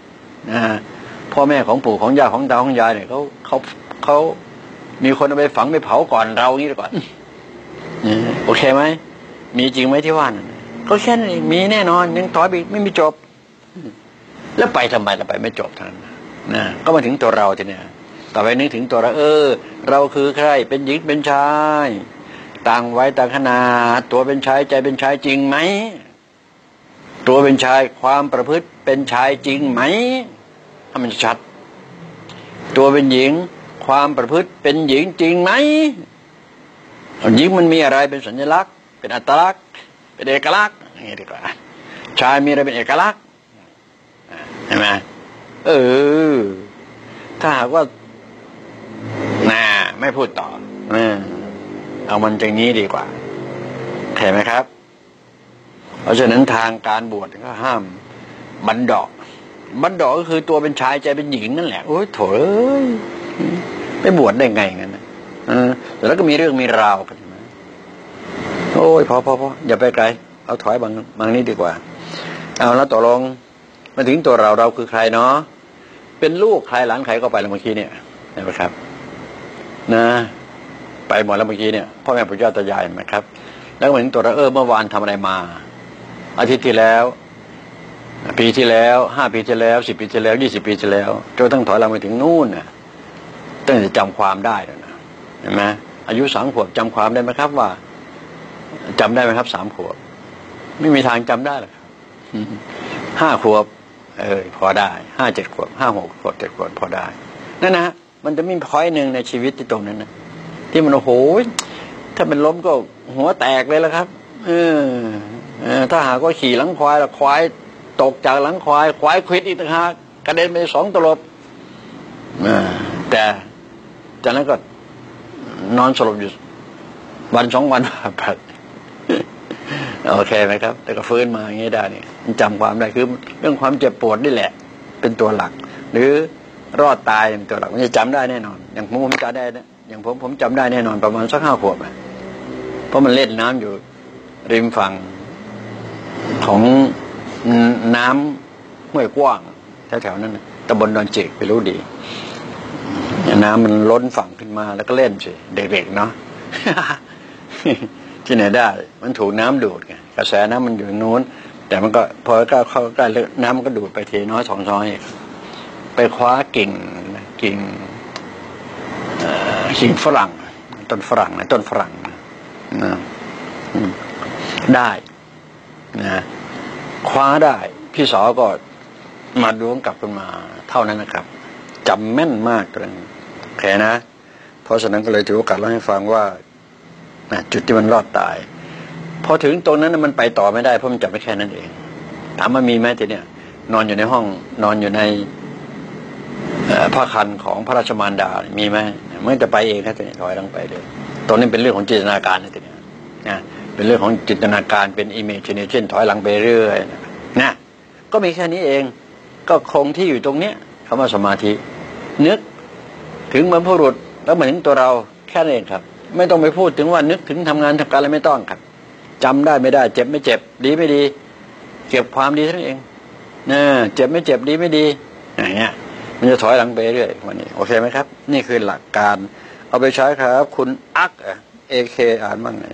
นะพ่อแม่ของปู่ของย่าของตาของยายเนี่ยเขาเขาเขามีคนเอาไปฝังไปเผาก่อนเราอย่างนี้ก่อนโอเคไหมมีจริงไหมที่ว่านั่นก็แค่นั้นเองมีแน่นอนยังถอยไปไม่มีจบแล้วไปทำไมเราไปไม่จบท่านนะก็มาถึงตัวเราทีเนี้ยต่อไปนึกถึงตัวเราเออเราคือใครเป็นหญิงเป็นชายต่างไว้ต่างขนาดตัวเป็นชายใจเป็นชายจริงไหมตัวเป็นชายความประพฤติเป็นชายจริงไหมให้มันชัดตัวเป็นหญิงความประพฤติเป็นหญิงจริงไหมหญิงมันมีอะไรเป็นสัญลักษณ์เป็นอัตลักษณ์เป็นเอกลักษณ์อย่างนี้ดีกว่าชายมีอะไรเป็นเอกลักษณ์เห็นไหมเออถ้าหากว่าน่าไม่พูดต่อเอามันอย่างนี้ดีกว่าเห็นไหมครับเพราะฉะนั้นทางการบวชก็ห้ามบันดอกบันดอกก็คือตัวเป็นชายใจเป็นหญิงนั่นแหละโอ้ยโถเอ้ยไปบวชได้ไงงั้นนะแล้วก็มีเรื่องมีราวกันนะโอ้ยพอพอพออย่าไปไกลเอาถอยบางบางนี้ดีกว่าเอาแล้วต่อรองมาถึงตัวเราเราคือใครเนาะเป็นลูกใครหลานใครก็ไปแล้วเมื่อกี้เนี่ยเห็นไหมครับนะไปหมดแล้วเมื่อกี้เนี่ยพ่อแม่ปู่ย่าตายายไหมครับแล้วมาถึงตัวเราเออเมื่อวานทำอะไรมาอาทิตย์ที่แล้วปีที่แล้วห้าปีที่แล้วสิบปีที่แล้วยี่สิบปีที่แล้วจนตั้งถอยเราไปถึงนู่นนะตั้งแต่จำความได้แล้วนะเห็นไหมอายุสามขวบจำความได้ไหมครับว่าจำได้ไหมครับสามขวบไม่มีทางจำได้หรอกครับห้าขวบเออพอได้ห้าเจ็ดขวบห้าหกขวบเจ็ดขวบพอได้นั่นนะมันจะมีพอยหนึ่งในชีวิตที่ตรงนั้นนะที่มันโอ้โหถ้าเป็นล้มก็หัวแตกเลยละครับเออถ้าหากว่าขี่หลังควายแล้วควายตกจากหลังควายควายควิดอีกต่างหากกระเด็นไปสองตลบแต่จากนั้นก็นอนสลบอยู่วันสองวันผ่านโอเคไหมครับแต่ก็ฟื้นมาอย่างนี้ได้เนี่ยจำความได้คือเรื่องความเจ็บปวดนี่แหละเป็นตัวหลักหรือรอดตายเป็นตัวหลักมันจะจำได้แน่นอนอย่างผมผมจำได้นะอย่างผมผมจำได้แน่นอนประมาณสักห้าขวบอ่ะเพราะมันเล่นน้ำอยู่ริมฝั่งของน้ำห้วยกว้างแถวๆนั้นตำบลดอนจิกไปรู้ดีน้ำมันล้นฝั่งขึ้นมาแล้วก็เล่นสิเด็กๆเนาะ ที่ไหนได้มันถูกน้ำดูดไงกระแสน้ำมันอยู่นู้นแต่มันก็พอก้าวเข้าใกล้น้ำมันก็ดูดไปทีน้อยสองช้อยไปคว้ากิ่งกิ่งกิ่งฝรั่งต้นฝรั่งนะต้นฝรั่งนะได้นะคว้าได้พี่สาวก็มาดูกลับขึ้นมาเท่านั้นนะครับจำแม่นมากเลยแค่นะเพราะฉะนั้นก็เลยถือโอกาสเล่าให้ฟังว่าจุดที่มันรอดตายพอถึงตรงนั้นมันไปต่อไม่ได้เพราะมันจับไม่แค่นั้นเองถามว่ามีไหมทีเนี้ยนอนอยู่ในห้องนอนอยู่ในผ้าคันของพระราชมารดามีไหมมันจะไปเองนะทีนี้ถอยหลังไปเลยตรงนี้เป็นเรื่องของจินตนาการนะทีเนี้ยนะเป็นเรื่องของจินตนาการเป็น imagination ถอยหลังไปเรื่อยนะก็มีแค่นี้เองก็คงที่อยู่ตรงเนี้ยคำว่าสมาธินึกถึงบรรพบุรุษแล้วมาถึงตัวเราแค่นั้นเองครับไม่ต้องไปพูดถึงว่านึกถึงทำงานทำการอะไรไม่ต้องครับจำได้ไม่ได้เจ็บไม่เจ็บดีไม่ดีเก็บความดีทั้งเองนะเจ็บไม่เจ็บดีไม่ดีอย่างเงี้ยมันจะถอยหลังไปเรื่อยวันนี้โอเคไหมครับนี่คือหลักการเอาไปใช้ครับคุณอักเอเคอ่านบ้างไง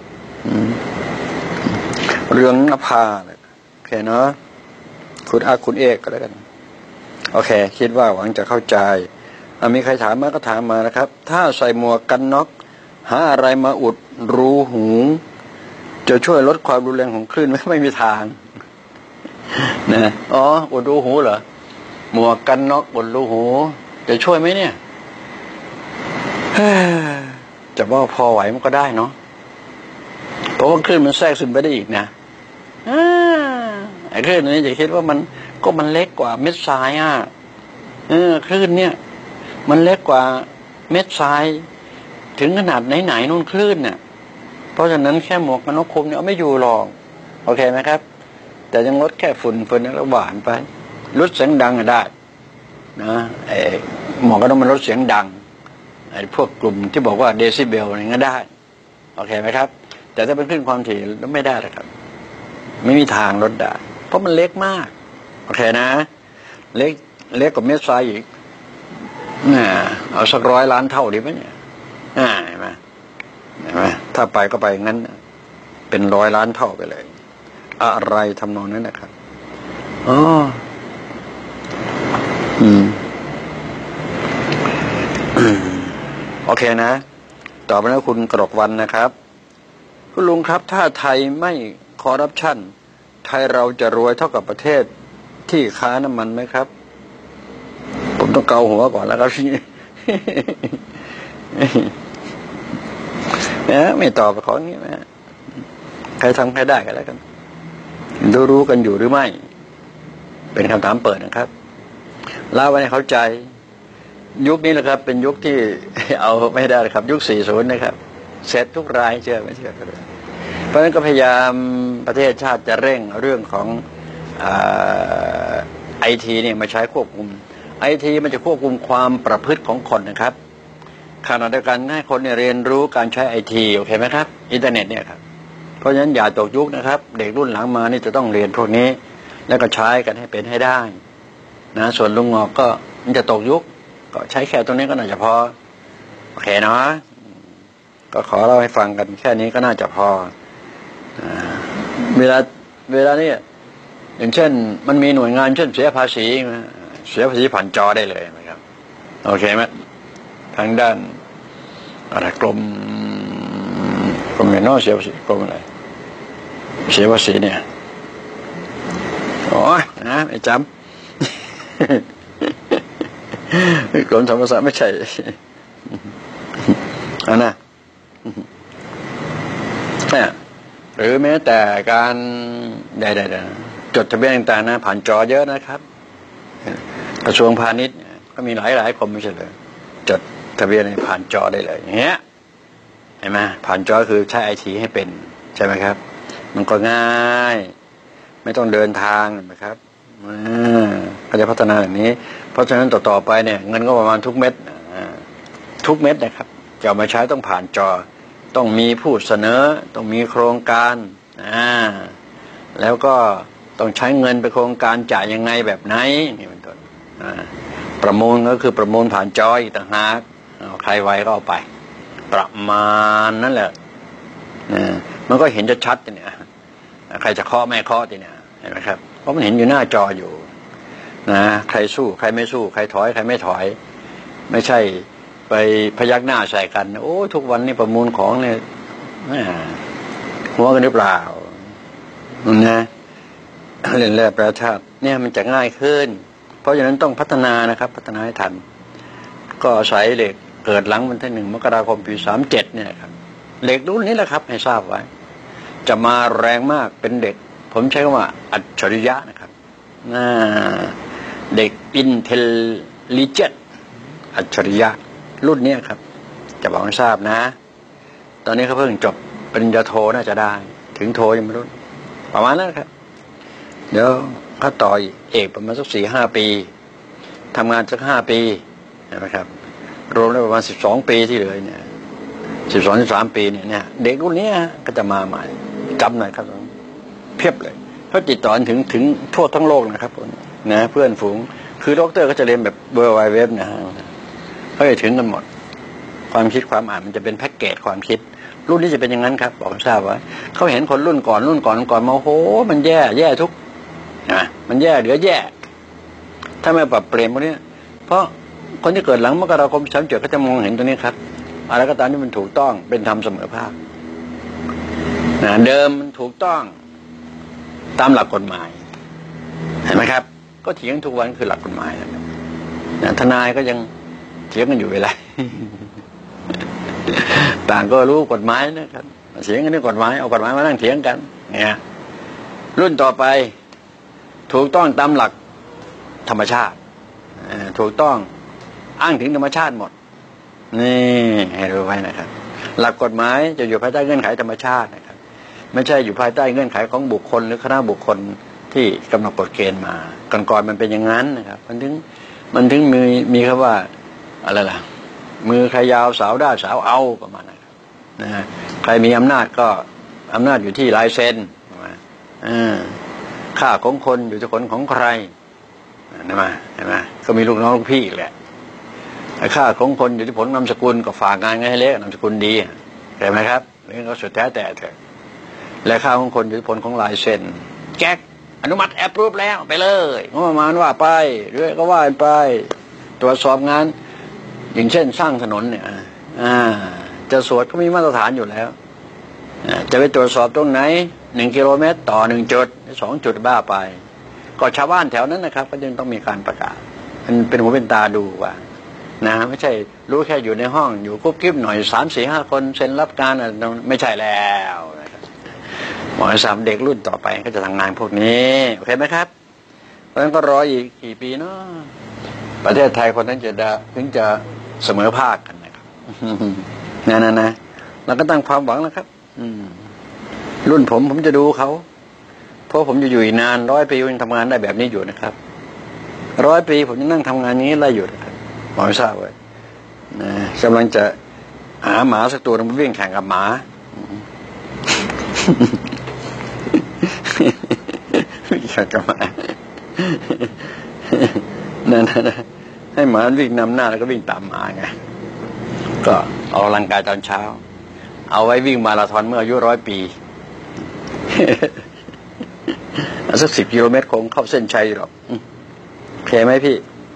เรื่องนภาเลยโอเคเนาะคุณอักคุณเอกก็แล้วกันโอเคคิดว่าหวังจะเข้าใจมีใครถามมาก็ถามมานะครับถ้าใส่หมวกกันน็อกหาอะไรมาอุดรูหูจะช่วยลดความรุนแรงของคลื่นไหมไม่มีทางนะอ๋ออุดรูหูเหรอหมวกกันน็อกอุดรูหูจะช่วยไหมเนี่ยจะว่าพอไหวมันก็ได้เนาะเพราะว่าคลื่นมันแทรกซึมไปได้อีกนะไอ้คลื่นนี้จะคิดว่ามันก็มันเล็กกว่าเม็ดทรายอ่ะเออคลื่นเนี่ยมันเล็กกว่าเม็ดทรายถึงขนาดไหนๆนู่นคลื่นเนี่ยเพราะฉะนั้นแค่หมวกกันน็อกคุมเนี่ยเอาไม่อยู่หรอกโอเคไหมครับแต่ยังลดแค่ฝุ่นฝุ่นแล้วหวานไปลดเสียงดังได้นะไอ้หมวกกันน็อกมันลดเสียงดังไอ้พวกกลุ่มที่บอกว่าเดซิเบลอะไรเงี้ยได้โอเคไหมครับแต่ถ้าเป็นคลื่นความถี่แล้วไม่ได้หรอกครับไม่มีทางลดได้เพราะมันเล็กมากโอเคนะเล็กเล็กกว่าเม็ดทรายอีกน่ะเอาสักร้อยล้านเท่าดีไหมเนี่ยอ่าเห็นไหมเห็นไหมถ้าไปก็ไปงั้นเป็นร้อยล้านเท่าไปเลยอะไรทำนองนั้นนะครับอ๋ออืมโอเคนะต่อไปแล้วคุณกรกวันนะครับคุณลุงครับถ้าไทยไม่คอร์รัปชันไทยเราจะรวยเท่ากับประเทศที่ค้าน้ำมันไหมครับผมต้องเกาหัวก่อนแล้วครับเนี่ยไม่ตอบไปของนี้นะใครทำใครได้กันแล้วกันรู้รู้กันอยู่หรือไม่เป็นคำถามเปิดนะครับเล่าไว้ให้เข้าใจยุคนี้นะครับเป็นยุคที่เอาไม่ได้ครับยุคสี่สิบนะครับเสร็จทุกรายเชื่อไม่เชื่อก็เลยเพราะฉะนั้นก็พยายามประเทศชาติจะเร่งเรื่องของไอทีเนี่ยมาใช้ควบคุมไอทีมันจะควบคุมความประพฤติของคนนะครับขณะเดียวกันให้คนเนี่ยเรียนรู้การใช้ไอทีโอเคไหมครับอินเทอร์เน็ตเนี่ยครับเพราะฉะนั้นอย่าตกยุคนะครับเด็กรุ่นหลังมานี่จะต้องเรียนพวกนี้แล้วก็ใช้กันให้เป็นให้ได้นะส่วนลุงงอกก็มันจะตกยุคก็ใช้แค่ตรงนี้ก็น่าจะพอโอเคเนาะก็ขอเล่าให้ฟังกันแค่นี้ก็น่าจะพอเวลาเวลานี้อย่างเช่นมันมีหน่วยงานเช่นเสียภาษีเสียภาษีผ่านจอได้เลยนะครับโอเคไหมทางด้านอะไรกรมกรมเงินนอกเสียภาษีกรมอะไรเสียภาษีเนี่ยโอ้ยนะไอ้จำกรมธรรมศาสตร์ไม่ใช่อันน่ะเนี่ยหรือแม้แต่การใดๆจดทะเบียนต่างๆนะผ่านจอเยอะนะครับกระทรวงพาณิชย์ก็มีหลายหลายกรมไม่ใช่เลยจดทะเบียนผ่านจอได้เลยอย่างเงี้ยเห็นไหมผ่านจอคือใช้ไอทีให้เป็นใช่ไหมครับมันก็ง่ายไม่ต้องเดินทางนะครับก็จะพัฒนาอย่างนี้เพราะฉะนั้นต่อๆไปเนี่ยเงินก็ประมาณทุกเม็ดทุกเม็ดนะครับจะเอามาใช้ต้องผ่านจอต้องมีผู้เสนอต้องมีโครงการอ่าแล้วก็ต้องใช้เงินไปโครงการจ่ายยังไงแบบไหนนี่เป็นต้นอ่าประมูลก็คือประมูลผ่านจออีกต่างหากเอาใครไวก็เอาไปประมาณนั่นแหละอ่ามันก็เห็นชัดๆเนี่ยใครจะเคาะไม่เคาะทีเนี่ยเห็นไหมครับเพราะมันเห็นอยู่หน้าจออยู่นะใครสู้ใครไม่สู้ใครถอยใครไม่ถอยไม่ใช่ไปพยักหน้าใส่กันโอ้ทุกวันนี้ประมูลของเนี่ยหัวกันหรือเปล่านะเรื่องแร่แปรธาตุเนี่ยมันจะง่ายขึ้นเพราะฉะนั้นต้องพัฒนานะครับพัฒนาให้ทันก็อาศัยเหล็กเกิดหลังวันที่หนึ่งมกราคมปีสามเจ็ดเนี่ยครับเหล็กรุ่นนี้แหละครับให้ทราบไว้จะมาแรงมากเป็นเด็กผมใช้คำว่าอัจฉริยะนะครับเด็กอินเทลลิเจนอัจฉริยะรุ่นนี้ครับจะบอกให้ทราบนะตอนนี้เขาเพิ่งจบปริญญาโทน่าจะได้ถึงโทยังไม่รู้ประมาณนั้นครับเดี๋ยวเขาต่อเอกประมาณสักสี่ห้าปีทำงานสักห้าปีนะครับรวมแล้วประมาณสิบสองปีที่เหลือเนี่ยสิบสองสิบสามปีเนี่ยเนี่ยเด็กรุ่นนี้ก็จะมาใหม่จำหน่อยครับเพียบเลยเขาติดต่อถึงถึงทั่วทั้งโลกนะครับนะเพื่อนฝูงคือด็อกเตอร์ก็จะเรียนแบบเบอร์ไวเว็บนะฮะเขาจะถึงกันหมดความคิดความอ่านมันจะเป็นแพ็กเกจความคิดรุ่นนี้จะเป็นอย่างนั้นครับบอกทราบไว้เขาเห็นคนรุ่นก่อนรุ่นก่อนก่อนมาโอ้โหมันแย่แย่ทุกนะมันแย่เหลือแย่ถ้าไม่ปรับเปลี่ยนพวกนี้เพราะคนที่เกิดหลังมกราคมสามเจ็ดก็จะมองเห็นตัวนี้ครับอะไรก็ตามที่มันถูกต้องเป็นธรรมเสมอภาคนะเดิมมันถูกต้องตามหลักกฎหมายเห็นไหมครับก็เถียงทุกวันคือหลักกฎหมายนะครับนะทนายก็ยังเถียงกันอยู่เวลา ต่างก็รู้กฎหมายนะครับเถียงกันเรื่องกฎหมายเอากฎหมายมานั่งเถียงกันเนี่ยรุ่นต่อไปถูกต้องตามหลักธรรมชาติถูกต้องอ้างถึงธรรมชาติหมดนี่ให้รู้ไว้นะครับหลักกฎหมายจะอยู่ภายใต้เงื่อนไขธรรมชาตินะครับไม่ใช่อยู่ภายใต้เงื่อนไขของบุคคลหรือคณะบุคคลที่กำหนดกฎเกณฑ์มาก่อนๆมันเป็นอย่างนั้นนะครับมันถึงมันถึงมีมีคำว่าอะไรล่ะมือใครยาวสาวได้สาวเอาประมาณนั้นนะฮะใครมีอำนาจก็อำนาจอยู่ที่ลายเซ็นอ่าค่าของคนอยู่ที่คนของใครเห็นไหมเห็นไหมก็มีลูกน้องลูกพี่อีกแหละค่าของคนอยู่ที่ผลนามสกุลก็ฝากงานให้เละนามสกุลดีเห็นไหมครับนี่ก็สุดแท้แต่เถอะและค่าของคนอยู่ที่ผลของลายเซ็นแก๊กอนุมัติแอปรูปแล้วไปเลยงบประมาณว่าไปเรื่อยก็ว่าไปตรวจสอบงานอย่างเช่นสร้างถนนเนี่ยอ่าจะสวดก็มีมาตรฐานอยู่แล้วจะไปตรวจสอบตรงไหนหนึ่งกิโลเมตรต่อหนึ่งจุดสองจุดบ้าไปก็ชาวบ้านแถวนั้นนะครับก็ยังต้องมีการประกาศมันเป็นหูเป็นตาดูว่านะไม่ใช่รู้แค่อยู่ในห้องอยู่กุ๊บกิ๊บหน่อยสามสี่ห้าคนเซ็นรับการไม่ใช่แล้วนะครับหมอสามเด็กรุ่นต่อไปก็จะทำงานพวกนี้โอเคไหมครับเพราะฉะนั้นก็รออีกกี่ปีเนาะประเทศไทยคนนั้นจะได้ถึงจะเสมอภาคกันนะครับนะนะนะเราก็ตั้งความหวังนะครับอืมรุ่นผมผมจะดูเขาเพราะผมจะอยู่อีกนานร้อยปียังทำงานได้แบบนี้อยู่นะครับร้อยปีผมยังนั่งทำงานนี้ได้อยู่นะครับหมอทราบไว้นะกำลังจะหาหมาสักตัวมาวิ่งแข่งกับหมาวิ่งแข่งกับหมานั่นนะให้หมาวิ่งนำหน้าแล้วก็วิ่งตามหมาไงก็ออกกำลังกายตอนเช้าเอาไว้วิ่งมาราธอนเมื่ออายุร้อยปีสักสิบกิโลเมตรคงเข้าเส้นชัยหรอกโอเคไหมพี่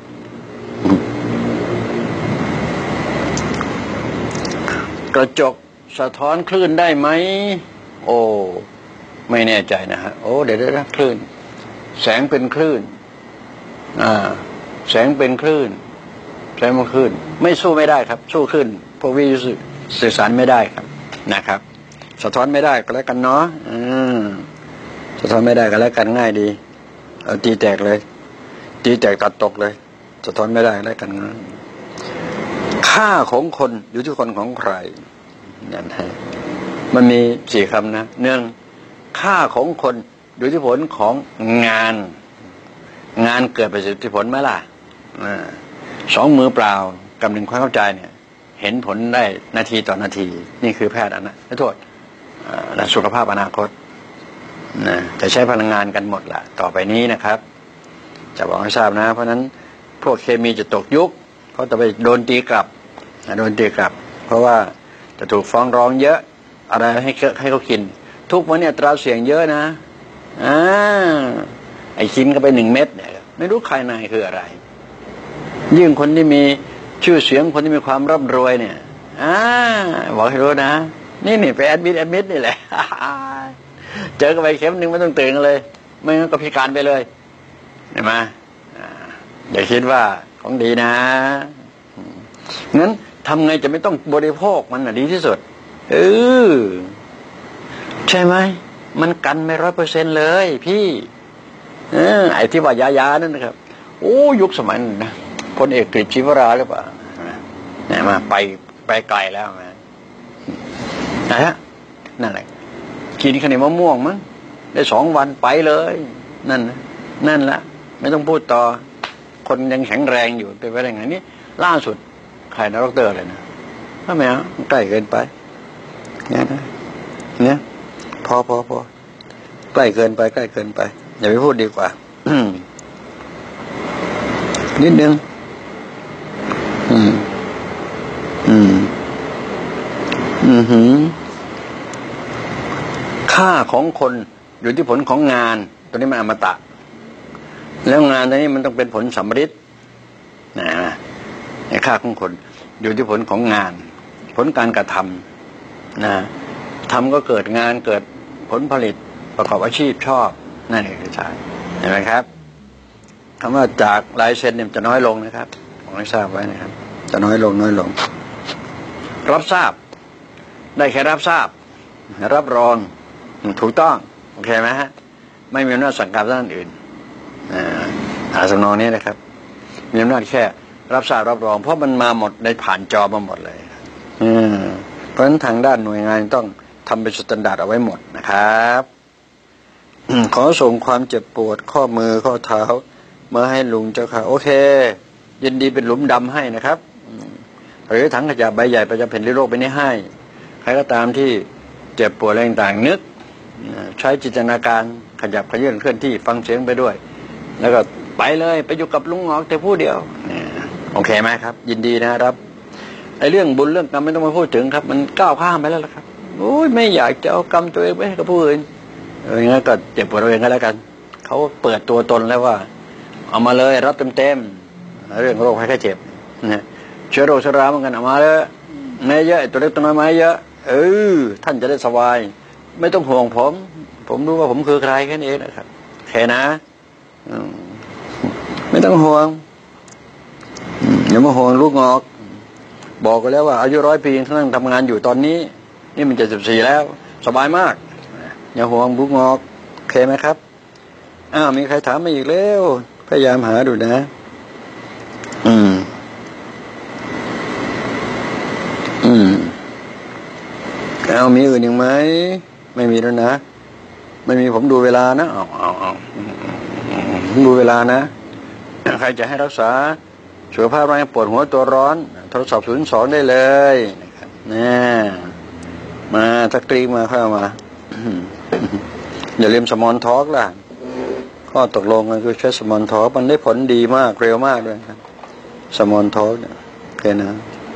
กระจกสะท้อนคลื่นได้ไหมโอ้ไม่แน่ใจนะฮะโอ้เดี๋ยวได้คลื่นแสงเป็นคลื่นอ่าแสงเป็นคลื่นแสงเป็นคลื่นไม่สู้ไม่ได้ครับสู้คลื่นพวกวิทยุสื่อสารไม่ได้ครับนะครับสะท้อนไม่ได้ก็แล้วกันเนาะอืมสะท้อนไม่ได้ก็แล้วกันง่ายดีเอาตีแตกเลยตีแตกตัดตกเลยสะท้อนไม่ได้ก็แล้วกันนะค่าของคนอยู่ที่คนของใครนั่นให้มันมีสี่คำนะเนื่องค่าของคนอยู่ที่ผลของงานงานเกิดประสิทธิผลไหมล่ะสองมือเปล่ากับหนึ่งความเข้าใจเนี่ยเห็นผลได้นาทีต่อนาทีนี่คือแพทย์อนาคตโทษสุขภาพอนาคตนะจะใช้พลังงานกันหมดละต่อไปนี้นะครับจะบอกให้ทราบนะเพราะนั้นพวกเคมีจะตกยุคเขาจะไปโดนตีกลับโดนตีกลับเพราะว่าจะถูกฟ้องร้องเยอะอะไรให้ให้เขากินทุกวันเนี่ยตราเสียงเยอะนะอ่าไอ้กินก็ไปหนึ่งเม็ดเนี่ยไม่รู้ใครในคืออะไรยิ่งคนที่มีชื่อเสียงคนที่มีความร่ำรวยเนี่ยอ่าบอกให้รู้นะนี่นี่ไปแอดมิดแอดมิดนี่แหละเจอกันไปเข็มหนึ่งไม่ต้องตื่นเลยไม่งั้นก็พิการไปเลยเห็นไหมอย่าคิดว่าของดีนะงั้นทำไงจะไม่ต้องบริโภคมันน่ะดีที่สุดเออใช่ไหมมันกันไม่ร้อยเปอร์เซ็นต์เลยพี่เออไอ้ที่ว่ายายานั่นนะครับโอ้ยุคสมัยนั้นนะพลเอกกฤษชีวราหรือเปล่าเนี่ยมาไปไปไกลแล้วนะนะฮะนั่นแหละกินขนมมะม่วงมั้งได้สองวันไปเลยนั่นนะนั่นละไม่ต้องพูดต่อคนยังแข็งแรงอยู่เป็นไปได้ไงนี่ล่าสุดใครนะดรเลยนะทำไมอ่ะใกล้เกินไปเนี่ยนะเนี่ยพอพอพอใกล้เกินไปใกล้เกินไปอย่าไปพูดดีกว่านิดนึงอืมอืมอืมหืมค่าของคนอยู่ที่ผลของงานตัวนี้มันอมตะแล้วงานตัวนี้มันต้องเป็นผลสำฤทธิ์นะในค่าของคนอยู่ที่ผลของงานผลการกระทำนะทำก็เกิดงานเกิดผลผลิตประกอบอาชีพชอบนั่นเองใช่เห็นไหมครับคำว่าจากลายเซ็นเนี่ยจะน้อยลงนะครับผมให้ทราบไว้นะครับจะน้อยลงน้อยลงรับทราบได้แค่รับทราบรับรองถูกต้องโอเคไหมฮะไม่มีอำนาจสั่งการด้านอื่นหาสำนองนี้นะครับมีอำนาจแค่รับทราบรับรองเพราะมันมาหมดในผ่านจอมาหมดเลยเพราะฉะนั้นทางด้านหน่วยงานต้องทำเป็นสแตนดาร์ดเอาไว้หมดนะครับขอส่งความเจ็บปวดข้อมือข้อเท้ามาให้ลุงเจ้าค่ะโอเคยินดีเป็นหลุมดำให้นะครับหรือถังขยะใบใหญ่ประจำแผ่นดินโลกไปนี้ให้ใครก็ตามที่เจ็บปวดอะไรต่างๆนึกใช้จินตนาการขยับขยื่นเคลื่อนที่ฟังเสียงไปด้วยแล้วก็ไปเลยไปอยู่กับลุงหงอกแต่ผู้เดียวโอเคไหมครับยินดีนะครับไอ้เรื่องบุญเรื่องกรรมไม่ต้องมาพูดถึงครับมันก้าวข้ามไปแล้วล่ะครับโอ้ยไม่อยากจะเอากรรมตัวเองไปให้กับผู้อื่นเอออย่างนั้นก็เจ็บปวดเราเองก็แล้วกันเขาเปิดตัวตนแล้วว่าเอามาเลยรับเต็มๆเรื่องโรคภัยไข้เจ็บนะเชื้อโรคชราเหมือนกันเอามาเลยแม่เยอะตัวเล็กตัวน้อยมาเยอะเออท่านจะได้สบายไม่ต้องห่วงผมผมรู้ว่าผมคือใครแค่นี้เองนะครับแค่นะไม่ต้องห่วงอย่ามาห่วงลูกงอกบอกกันแล้วว่าอายุร้อยปีท่านทำงานอยู่ตอนนี้นี่มันเจ็ดสิบสี่แล้วสบายมากอย่าห่วงลูกงอกโอเคไหมครับอ้าวมีใครถามมาอีกแล้วพยายามหาดูนะอืมอืมเอามีอื่นอีกไหมไม่มีแล้วนะไม่มีผมดูเวลานะเอาเอาเอาดูเวลานะใครจะให้รักษาสุขภาพร่างกายปวดหัวตัวร้อนโทรศัพท์ศูนย์สองได้เลยนะครับนี่มาถ้ากรีมาเข้ามาอย่าลืมสมอนทอล์กล่ะข้อตกลงกันคือใช้สมอนทอล์กมันได้ผลดีมากเร็วมากเลยครับสมอนทอล์กเนี่ยโอเคนะ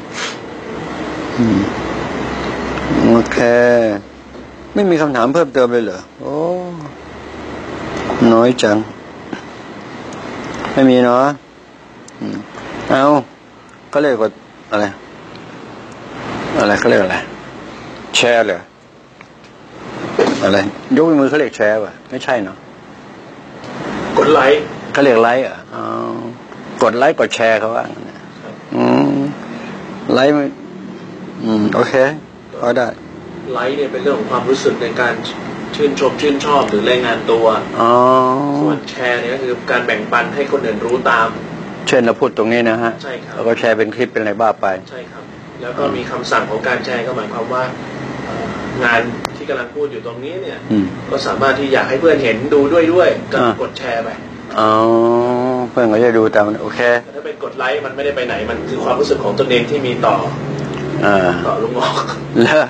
โอเคไม่มีคำถามเพิ่มเติมเลยเหรอโอ้น้อยจังไม่มีเนาะเอาก็เรียกว่าอะไรอะไรเขาเรียกอะไรแชร์เหรออะไรยกมือเขาเรียกแชร์ป่ะไม่ใช่เนาะกดไลค์เขาเรียกไลค์อ่ะอ๋อกดไลค์กดแชร์เขาว่าอืมไลค์อืมโอเคพอได้ไลค์เนี่ยเป็นเรื่องของความรู้สึกในการชื่นชมชื่นชอบหรือรายงานตัวอ๋อส่วนแชร์เนี่ยก็คือการแบ่งปันให้คนอื่นรู้ตามเช่นเราพูดตรงนี้นะฮะใช่ครับแล้วก็แชร์เป็นคลิปเป็นอะไรบ้าไปใช่ครับแล้วก็มีคำสั่งของการแชร์ก็หมายความว่างานที่กำลังพูดอยู่ตรงนี้เนี่ยก็สามารถที่อยากให้เพื่อนเห็นดูด้วยด้วยก็กดแชร์ไปอ๋อเพื่อนก็จะดูตามโอเคแต่ถ้าเป็นกดไลค์มันไม่ได้ไปไหนมันคือความรู้สึกของตนเองที่มีต่อต่อลุงงอกแล้ว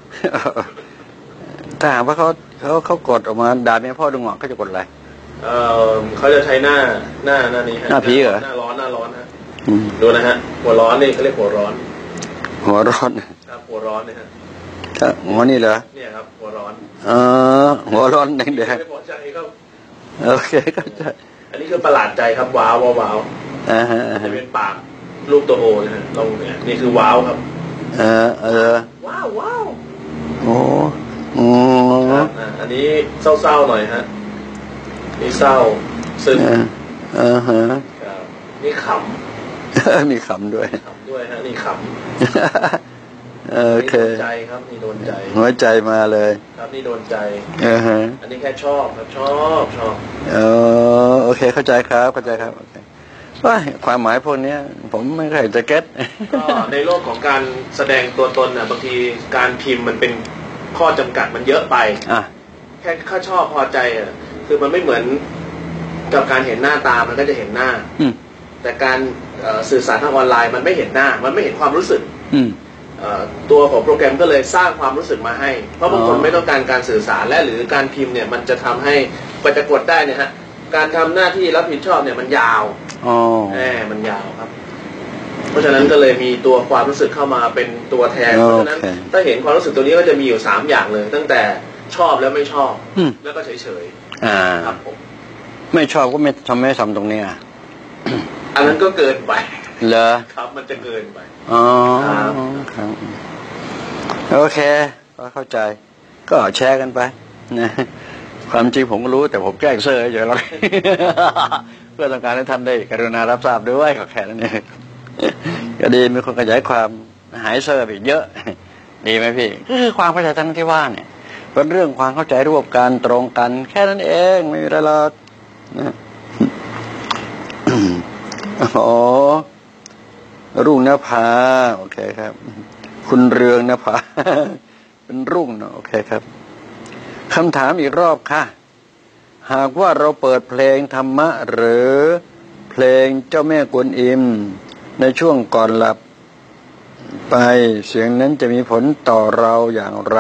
ถ้าหากว่าเขาเขาเขากดออกมาด่าเมียพ่อลุงงอกเขาจะกดอะไรเออเขาจะใช้หน้าหน้าหน้านี้ฮะหน้าผีเหรอหน้าร้อนหน้าร้อนฮะดูนะฮะหัวร้อนนี่เขาเรียกหัวร้อนหัวร้อนครับหัวร้อนนะฮะถ้าหัวนี่เหรอเนี่ยครับหัวร้อนเออหัวร้อนแดงแดงไม่พอใจครับโอเคก็จะอันนี้คือประหลาดใจครับว้าวว้าวอ่าฮะจะเป็นปากรูปตัวโอนะฮะลงเนี่ยนี่คือว้าวครับเออเออว้าวว้าวโอ้อืมอันนี้เศร้าๆหน่อยฮะนี่เศร้าซึ้งอ่าฮะนี่ขำมีขำด้วยขำด้วยฮะนี่ขำโอเคโดนใจครับนี่โดนใจหัวใจมาเลยครับนี่โดนใจเออฮะอันนี้แค่ชอบครับชอบชอบเออโอเคเข้าใจครับเข้าใจครับโอเคว่าความหมายพวกนี้ผมไม่เคยจะเก็ตก็ในโลกของการแสดงตัวตนน่ะบางทีการพิมพ์มันเป็นข้อจำกัดมันเยอะไปอ่ะแค่ข้าชอบพอใจอ่ะคือมันไม่เหมือนกับการเห็นหน้าตามันก็จะเห็นหน้าแต่การสื่อสารทางออนไลน์มันไม่เห็นหน้ามันไม่เห็นความรู้สึกตัวของโปรแกรมก็เลยสร้างความรู้สึกมาให้เพราะบางคนไม่ต้องการการสื่อสารและหรือการพิมพ์เนี่ยมันจะทำให้กว่าจะกดได้เนี่ยฮะการทำหน้าที่รับผิดชอบเนี่ยมันยาวอ๋อแหมมันยาวครับเพราะฉะนั้นก็เลยมีตัวความรู้สึกเข้ามาเป็นตัวแทนเพราะฉะนั้นถ้าเห็นความรู้สึกตัวนี้ก็จะมีอยู่สามอย่างเลยตั้งแต่ชอบแล้วไม่ชอบแล้วก็เฉยเฉยครับผมไม่ชอบก็ไม่ทำไม่ทำตรงนี้อ่ะอันนั้นก็เกินไปเหรอครับมันจะเกินไปอ๋อครับโอเคก็เข้าใจก็แชร์กันไปนะความจริงผมก็รู้แต่ผมแกล้งเซ่อเฉยๆแล้วเพื่อต้องการให้ท่านได้กรุณารับทราบด้วยขอแค่นั้นเองก็ดีมีคนขยายความหายเซ่อไปเยอะดีไหมพี่ก็คือความเข้าใจทั้งที่ว่าเนี่ยเป็นเรื่องความเข้าใจร่วมกันตรงกันแค่นั้นเองไม่มีอะไรหรอกนะอ๋อรุ่งนภาโอเคครับคุณเรืองนภาเป็นรุ่งเนาะโอเคครับคำถามอีกรอบค่ะหากว่าเราเปิดเพลงธรรมะหรือเพลงเจ้าแม่กวนอิมในช่วงก่อนหลับไปเสียงนั้นจะมีผลต่อเราอย่างไร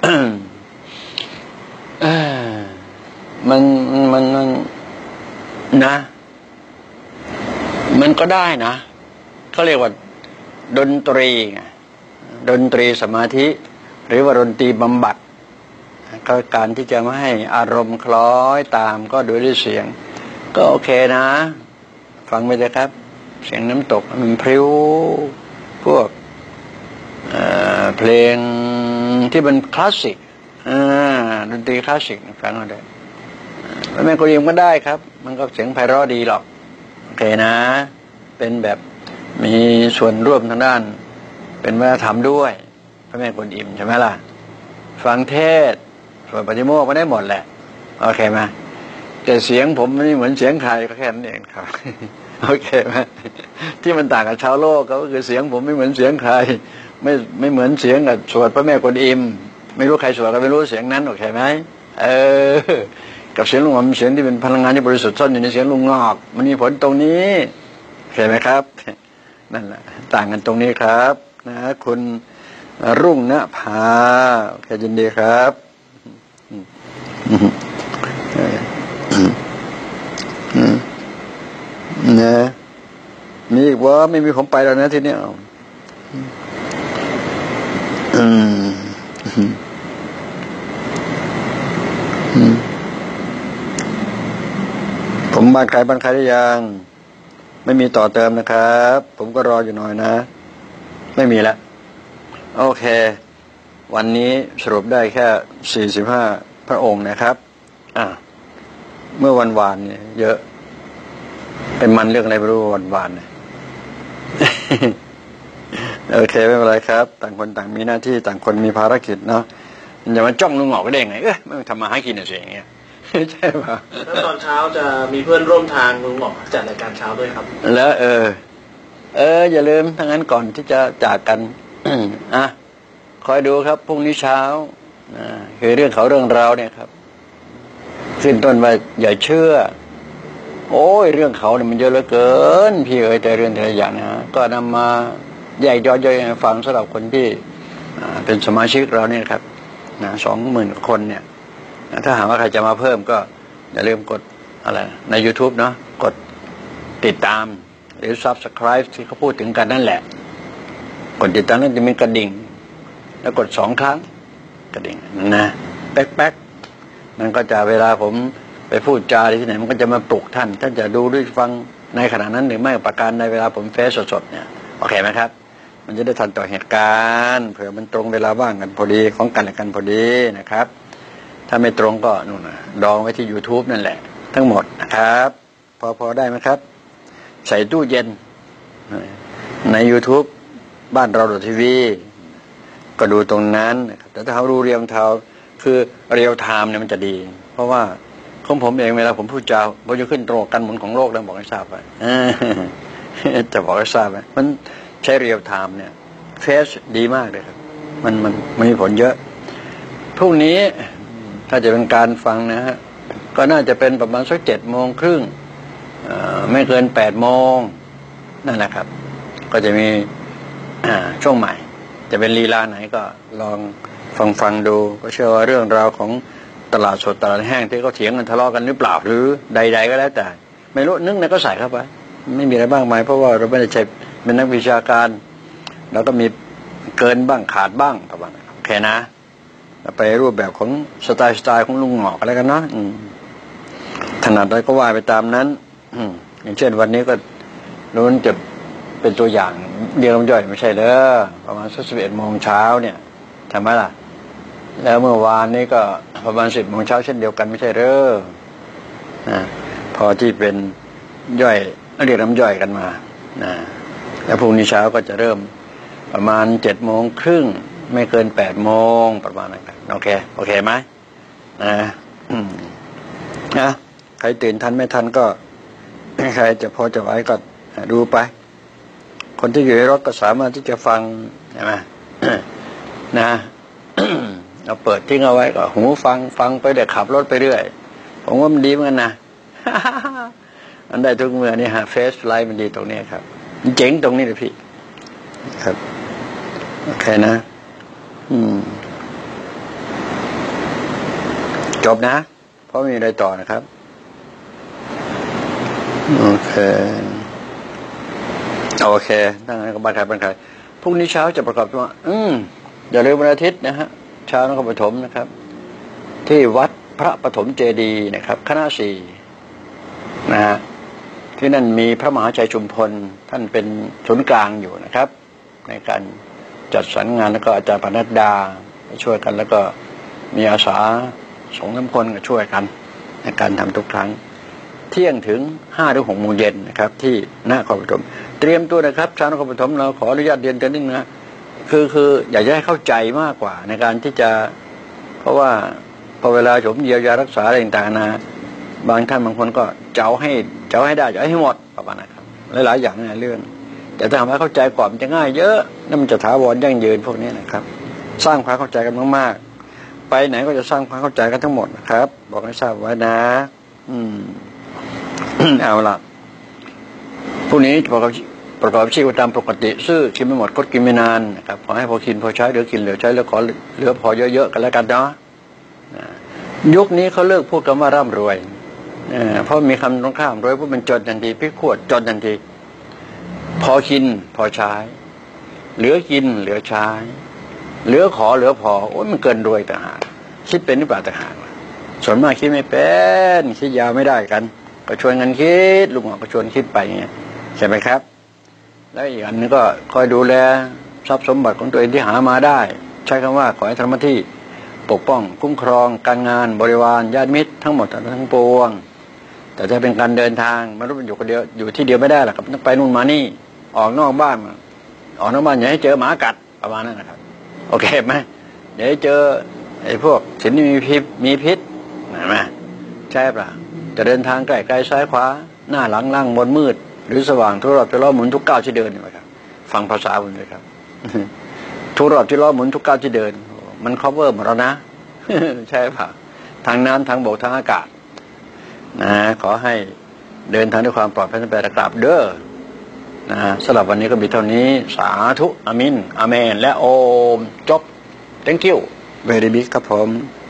มันมันมันนะมันก็ได้นะเขาเรียกว่าดนตรีไงดนตรีสมาธิหรือว่าดนตรีบำบัดก็การที่จะไม่ให้อารมณ์คล้อยตามก็โดยด้วยเสียงก็โอเคนะฟังไปเลยครับเสียงน้ำตกมันพริ้วพวกเอ่อเพลงที่เป็นคลาสสิกอ่าดนตรีคลาสสิกฟังเอาได้แม่กุริมก็ได้ครับมันก็เสียงไพเราะดีหรอกโอเคนะเป็นแบบมีส่วนร่วมทางด้านเป็นวัฒนธรรมด้วยพระแม่กุริมใช่ไหมล่ะฟังเทศส่วนปฏิโมกข์ก็ได้หมดแหละโอเคไหมแต่เสียงผมไม่เหมือนเสียงใครก็แค่นั้นเองครับโอเคไหมที่มันต่างกับชาวโลกก็คือเสียงผมไม่เหมือนเสียงใครไม่ไม่เหมือนเสียงกับสวดพระแม่กุริมไม่รู้ใครสวดก็ไม่รู้เสียงนั้นโอเคไหมเออกับเสียงลุงหอมเสียงที่เป็นพลังงานที่บริสุทธิ์ซ่อนอยู่ในเสียงลุงงอกมันมีผลตรงนี้เห็นไหมครับนั่นแหละต่างกันตรงนี้ครับนะคุณรุ่งณภาแค่ยินดีครับนะมีอีกว่าไม่มีผมไปแล้วนะทีนี้อืมผมบ้านใครบ้านใครได้ยังไม่มีต่อเติมนะครับผมก็รออยู่หน่อยนะไม่มีแล้วโอเควันนี้สรุปได้แค่สี่สิบห้าพระองค์นะครับอ่าเมื่อวันวานเนี่ยเยอะเป็นมันเรื่องอะไรไม่รู้วันวานเนี่ย โอเคไม่เป็นไรครับต่างคนต่างมีหน้าที่ต่างคนมีภารกิจเนาะมันจะมาจ้องลุงหงอกก็ได้ไงเอ๊ะไม่ทำมาหากินอะไรอย่างเงี้ยใช่ป่ะแล้วตอนเช้าจะมีเพื่อนร่วมทางลุงหงอกจัดรายการเช้าด้วยครับแล้วเออเอออย่าลืมทั้งนั้นก่อนที่จะจากกัน อ่ะคอยดูครับพรุ่งนี้เช้านะคือเรื่องเขาเรื่องราวเนี่ยครับขึ้นต้นว่าอย่าเชื่อโอ้ยเรื่องเขาเนี่ยมันเยอะเหลือเกินพี่เอ๋ยแต่เรื่องแต่ละอย่างนะก็นำมาแยกย่อยๆฟังสำหรับคนที่เป็นสมาชิกเราเนี่ยครับนะสองหมื่นคนเนี่ยถ้าหากว่าใครจะมาเพิ่มก็อย่าลืมกดอะไรใน YouTube เนาะกดติดตามหรือ Subscribe ที่เขาพูดถึงกันนั่นแหละกดติดตามนั้นจะมีกระดิ่งแล้วกดสองครั้งกระดิ่งนะแป๊กๆมันก็จะเวลาผมไปพูดจาที่ไหนมันก็จะมาปลุกท่านท่านจะดูด้วยฟังในขณะนั้นหรือไม่ประการในเวลาผมเฟซสดๆเนี่ยโอเคไหมครับมันจะได้ทันต่อเหตุการณ์เผื่อมันตรงเวลาว่างกันพอดีของกันและกันพอดีนะครับถ้าไม่ตรงก็นู่นนะดองไว้ที่ YouTube นั่นแหละทั้งหมดนะครับพอพอได้ไหมครับใส่ตู้เย็นใน YouTube บ้านเราดอททีวีก็ดูตรงนั้นแต่ถ้าเขารู้เรียมเท้าคือเรียลไทม์เนี่ยมันจะดีเพราะว่าของผมเองเวลาผมพูดจาผมจะขึ้นตรงกันหมุนของโลกแล้วบอกให้ทราบไปจะบอกให้ทราบไปมันใช้เรียลไทม์เนี่ยเฟซดีมากเลยครับมันมันมันมีผลเยอะพรุ่งนี้ถ้าจะเป็นการฟังนะฮะก็น่าจะเป็นประมาณสักเจ็ดโมงครึ่งไม่เกินแปดโมงนั่นแหละครับก็จะมีช่วงใหม่จะเป็นลีลาไหนก็ลองฟังฟังดูก็เชื่อว่าเรื่องราวของตลาดสดตลาดแห้งที่เขาเถียงกันทะเลาะกันหรือเปล่าหรือใดๆก็แล้วแต่ไม่รู้นึกไหนก็ใส่เข้าไปไม่มีอะไรบ้างมายเพราะว่าเราไม่ได้ใช่เป็นนักวิชาการเราก็มีเกินบ้างขาดบ้างประมาณนั้นโอเคนะไปรูปแบบของสไตล์สไตล์ของลุงหงอกอะไรกันเนาะถนัดอะไรก็ว่าไปตามนั้นอย่างเช่นวันนี้ก็นู้นจะเป็นตัวอย่างเรียงลำย่อยไม่ใช่เด้อประมาณสักสิบเอ็ดโมงเช้าเนี่ยทำไมล่ะแล้วเมื่อวานนี้ก็ประมาณสิบโมงเช้าเช่นเดียวกันไม่ใช่เด้อนะพอที่เป็นย่อยเรียกน้ำย่อยกันมานะแล้วพรุ่งนี้เช้าก็จะเริ่มประมาณเจ็ดโมงครึ่งไม่เกินแปดโมงประมาณนั้นโอเคโอเคไหมนะนะใครตื่นทันไม่ทันก็ใครจะพอจะไหวก็ดูไปคนที่อยู่ในรถก็สามารถที่จะฟังใช่ไหมนะเราเปิดทิ้งเอาไว้ก็หูฟังฟังไปเดี๋ยวขับรถไปเรื่อยผมว่ามันดีเหมือนกันนะมันได้ทุกเมื่อนี่ฮะเฟซไลฟ์มันดีตรงนี้ครับเจ๋งตรงนี้เลยพี่ครับโอเคนะอืมจบนะเพราะมีอะไรต่อนะครับโอเคโอเคตั้งแต่บ้านใครบ้านใครพรุ่งนี้เช้าจะประกอบตัวอืมอย่าลืมวันอาทิตย์นะฮะเช้านครปฐมนะครับที่วัดพระปฐมเจดีย์นะครับคณะสี่นะฮะที่นั่นมีพระมหาชัยชุมพลท่านเป็นศูนย์กลางอยู่นะครับในการจัดสรรงานแล้วก็อาจารย์ปนัดดาช่วยกันแล้วก็มีอาสาสองน้ำคนก็ช่วยกันในการทำทุกครั้งเที่ยงถึงห้าถึงหกโมงเย็นนะครับที่นครปฐมเตรียมตัวนะครับชาวนครปฐมเราขออนุญาตเรียนกันนิดนึงนะคือคืออยากจะให้เข้าใจมากกว่าในการที่จะเพราะว่าพอเวลาผมเยียวยารักษาอะไรต่างๆนะบางท่านบางคนก็เจ้าให้เจ้าให้ได้เจ้าให้หมดประมาณนะครับหลายๆอย่างในเรื่องแต่ถ้าทำให้เข้าใจกว่ามันจะง่ายเยอะนั่นมันจะถาวรยั่งยืนพวกนี้นะครับสร้างความเข้าใจกันมากๆไปไหนก็จะสร้างความเข้าใจกันทั้งหมดนะครับบอกให้ทราบไว้นะอืม เอาล่ะพรุ่งนี้ประกอบประกอบชีพตามปกติซื้อกินไม่หมดคดกินไม่นานนะครับขอให้พอกินพอใช้เหลือกินเหลือใช้แล้วขอเหลือพอเยอะๆกันแล้วกันเนาะยุคนี้เขาเลิกพูดคำว่าร่ำรวยเพราะมีคำตรงข้ามรวยเพราะมันจนทันทีพิกขวดจนทันทีพอกินพอใช้เหลือกินเหลือใช้เหลือขอเหลือพอโอ้ยมันเกินรวยต่างหากคิดเป็นหรือเปล่าต่างหากส่วนมากคิดไม่เป็นคิดยาวไม่ได้กันก็ชวนกันคิดลุงหมอก็ชวนคิดไปเงี้ยใช่ไหมครับแล้วอีกอันนึงก็คอยดูแลทรัพย์สมบัติของตัวเองที่หามาได้ใช้คำว่าขอให้ทำหน้าที่ปกป้องคุ้มครองการงานบริวารญาติมิตรทั้งหมดทั้งปวงแต่ถ้าเป็นการเดินทางมันรู้มันอยู่คนเดียวอยู่ที่เดียวไม่ได้หรอกครับต้องไปนู่นมานี่ออกนอกบ้านออกนอกบ้านอย่าให้เจอหมากัดประมาณนั้นนะครับโอเคไหมอย่าให้เจอไอ้พวกสิ่งที่มีพิษมีพิษเห็นไหมใช่ป่ะจะเดินทางไกลไกลซ้ายขวาหน้าหลังล่างบนมืดหรือสว่างทุกรอบทุกรอบหมุนทุกก้าวที่เดินนี่ครับฟังภาษาผมเลยครับทุกรอบที่รอบหมุนทุกก้าวที่เดินมัน cover หมดแล้วนะ ใช่ป่ะทางน้ำทางบกทางอากาศนะขอให้เดินทางด้วยความปลอดภัยทั้งแปดกราบเด้อนะสำหรับวันนี้ก็มีเท่านี้สาธุอามินอาเมนและโอมจบ thank you very big ครับผม